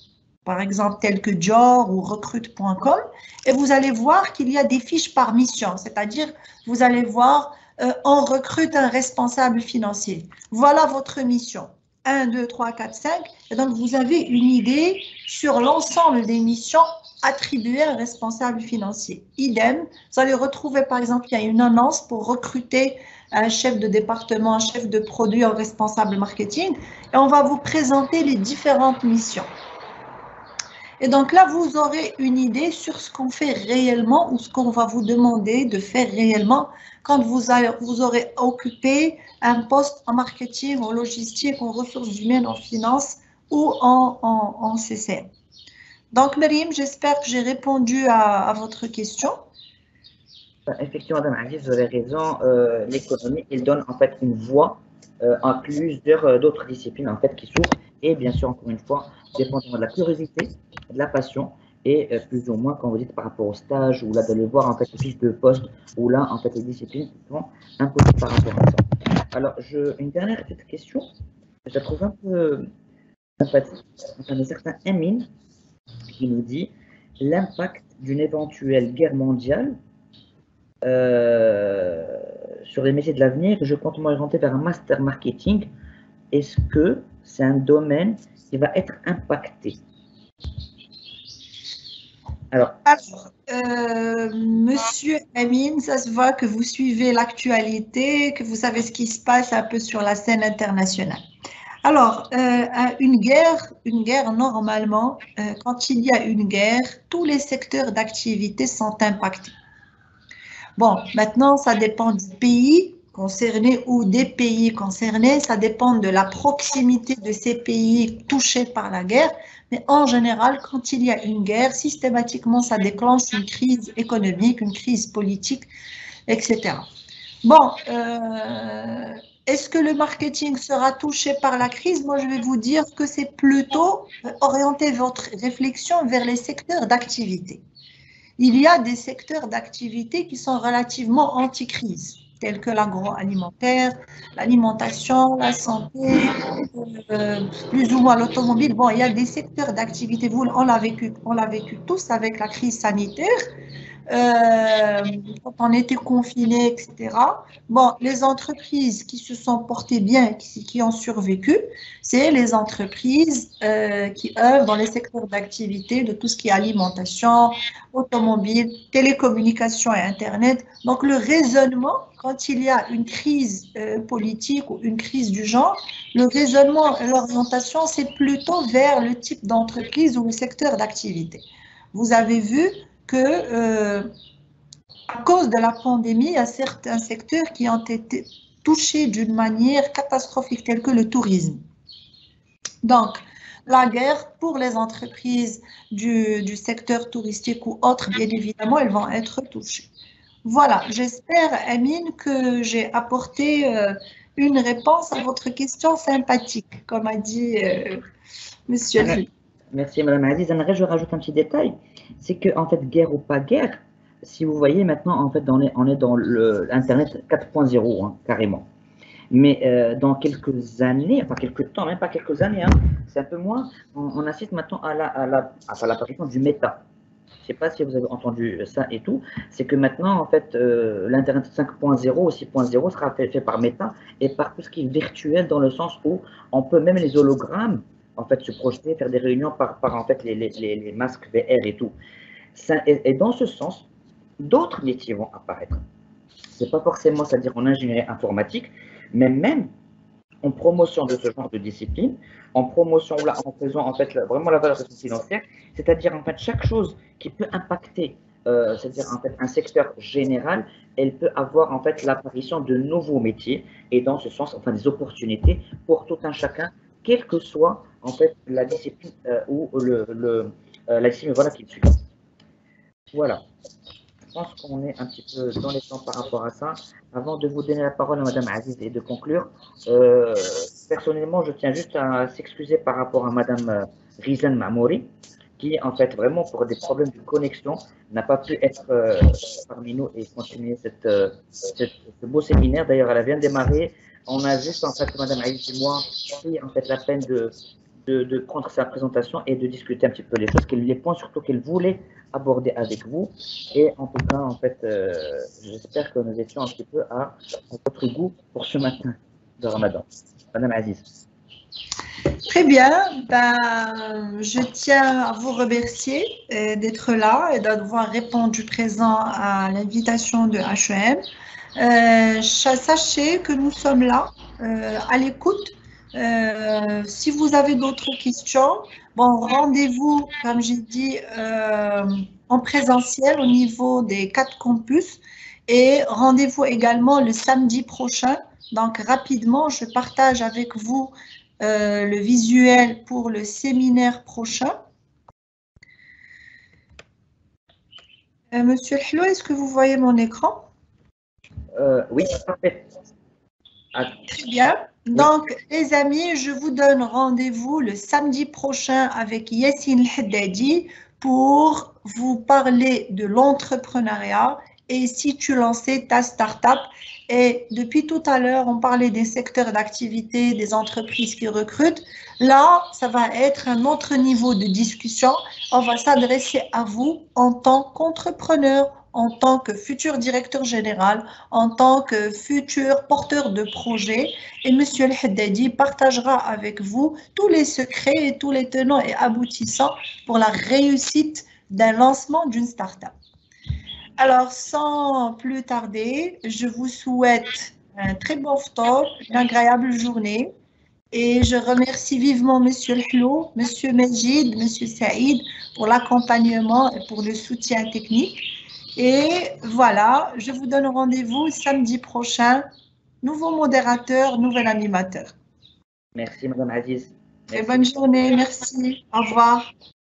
par exemple tels que Dior ou recrute point com, et vous allez voir qu'il y a des fiches par mission, c'est-à-dire vous allez voir euh, on recrute un responsable financier. Voilà votre mission. un, deux, trois, quatre, cinq. Et donc, vous avez une idée sur l'ensemble des missions attribuées à un responsable financier. Idem, vous allez retrouver, par exemple, il y a une annonce pour recruter un chef de département, un chef de produit, un responsable marketing, et on va vous présenter les différentes missions. Et donc là, vous aurez une idée sur ce qu'on fait réellement ou ce qu'on va vous demander de faire réellement quand vous, allez, vous aurez occupé un poste en marketing, en logistique, en ressources humaines, en finance ou en, en, en C C M. Donc, Myriam, j'espère que j'ai répondu à, à votre question. Effectivement, Madame Aziz, vous avez raison. Euh, L'économie, il donne en fait une voie euh, à plusieurs euh, d'autres disciplines en fait qui s'ouvrent. Et bien sûr, encore une fois, dépendamment de la curiosité, de la passion et euh, plus ou moins, quand vous dites par rapport au stage ou là d'aller voir en fait les fiches de poste ou là en fait les disciplines qui sont imposées par rapport à ça. Alors, je, une dernière petite question, je la trouve un peu sympathique. Enfin, de certains Emine qui nous dit l'impact d'une éventuelle guerre mondiale euh, sur les métiers de l'avenir. Je compte m'orienter vers un master marketing. Est-ce que c'est un domaine qui va être impacté? Alors, Alors euh, Monsieur Amine, ça se voit que vous suivez l'actualité, que vous savez ce qui se passe un peu sur la scène internationale. Alors, euh, une guerre, une guerre normalement, euh, quand il y a une guerre, tous les secteurs d'activité sont impactés. Bon, maintenant, ça dépend du pays concerné ou des pays concernés, ça dépend de la proximité de ces pays touchés par la guerre, mais en général, quand il y a une guerre, systématiquement, ça déclenche une crise économique, une crise politique, et cetera. Bon, euh, est-ce que le marketing sera touché par la crise? Moi, je vais vous dire que c'est plutôt orienter votre réflexion vers les secteurs d'activité. Il y a des secteurs d'activité qui sont relativement anti-crise, tels que l'agroalimentaire, l'alimentation, la santé, euh, plus ou moins l'automobile. Bon, il y a des secteurs d'activité, vous, on l'a vécu, on l'a vécu tous avec la crise sanitaire. Euh, quand on était confinés, et cetera. Bon, les entreprises qui se sont portées bien, qui, qui ont survécu, c'est les entreprises euh, qui œuvrent dans les secteurs d'activité de tout ce qui est alimentation, automobile, télécommunications et Internet. Donc, le raisonnement, quand il y a une crise euh, politique ou une crise du genre, le raisonnement et l'orientation, c'est plutôt vers le type d'entreprise ou le secteur d'activité. Vous avez vu que, euh, à cause de la pandémie, il y a certains secteurs qui ont été touchés d'une manière catastrophique, telle que le tourisme. Donc, la guerre, pour les entreprises du, du secteur touristique ou autres, bien évidemment, elles vont être touchées. Voilà, j'espère, Amine, que j'ai apporté euh, une réponse à votre question sympathique, comme a dit euh, Monsieur Ri. Merci, Madame Aziz. J'aimerais, je rajoute un petit détail. C'est que, en fait, guerre ou pas guerre, si vous voyez maintenant, en fait, on est, on est dans l'Internet quatre point zéro, hein, carrément. Mais euh, dans quelques années, enfin quelques temps, même pas quelques années, hein, c'est un peu moins, on, on assiste maintenant à la, à la, à l'apparition du méta. Je ne sais pas si vous avez entendu ça et tout. C'est que maintenant, en fait, euh, l'Internet cinq point zéro ou six point zéro sera fait, fait par méta et par tout ce qui est virtuel, dans le sens où on peut même les hologrammes, en fait, se projeter, faire des réunions par, par en fait, les, les, les masques V R et tout. Ça, et, et dans ce sens, d'autres métiers vont apparaître. Ce n'est pas forcément, c'est-à-dire en ingénierie informatique, mais même en promotion de ce genre de discipline, en promotion, là, en faisant en fait vraiment la valorisation financière, c'est-à-dire en fait chaque chose qui peut impacter, euh, c'est-à-dire en fait un secteur général, elle peut avoir en fait l'apparition de nouveaux métiers et dans ce sens, enfin des opportunités pour tout un chacun, quelle que soit en fait la discipline euh, ou le, le euh, la discipline voilà qui suit. Voilà. Je pense qu'on est un petit peu dans les temps par rapport à ça. Avant de vous donner la parole à Madame Aziz et de conclure, euh, personnellement, je tiens juste à s'excuser par rapport à Madame Rizan Mamouri, qui, en fait, vraiment, pour des problèmes de connexion, n'a pas pu être euh, parmi nous et continuer cette, euh, cette, ce beau séminaire. D'ailleurs, elle a bien démarré. On a juste, en fait, Madame Aziz et moi, pris en fait, la peine de de, de prendre sa présentation et de discuter un petit peu les choses, les points surtout qu'elle voulait aborder avec vous. Et en tout cas, en fait, euh, j'espère que nous étions un petit peu à, à votre goût pour ce matin de Ramadan. Madame Aziz. Très bien, ben, je tiens à vous remercier euh, d'être là et d'avoir répondu présent à l'invitation de H E M. Euh, sachez que nous sommes là, euh, à l'écoute. Euh, si vous avez d'autres questions, bon, rendez-vous, comme j'ai dit, euh, en présentiel au niveau des quatre campus et rendez-vous également le samedi prochain. Donc, rapidement, je partage avec vous euh, le visuel pour le séminaire prochain. Euh, Monsieur Hello, est-ce que vous voyez mon écran? euh, Oui, parfait. Ah. Très bien. Donc, les amis, je vous donne rendez-vous le samedi prochain avec Yassine Haddadi pour vous parler de l'entrepreneuriat et si tu lançais ta start-up. Et depuis tout à l'heure, on parlait des secteurs d'activité, des entreprises qui recrutent. Là, ça va être un autre niveau de discussion. On va s'adresser à vous en tant qu'entrepreneur, en tant que futur directeur général, en tant que futur porteur de projet. Et M. El Haddadi partagera avec vous tous les secrets et tous les tenants et aboutissants pour la réussite d'un lancement d'une start-up. Alors, sans plus tarder, je vous souhaite un très bon ftour, une agréable journée. Et je remercie vivement M. Hello, M. Majid, M. Saïd pour l'accompagnement et pour le soutien technique. Et voilà, je vous donne rendez-vous samedi prochain. Nouveau modérateur, nouvel animateur. Merci, Madame Aziz. Très bonne journée, merci. Au revoir.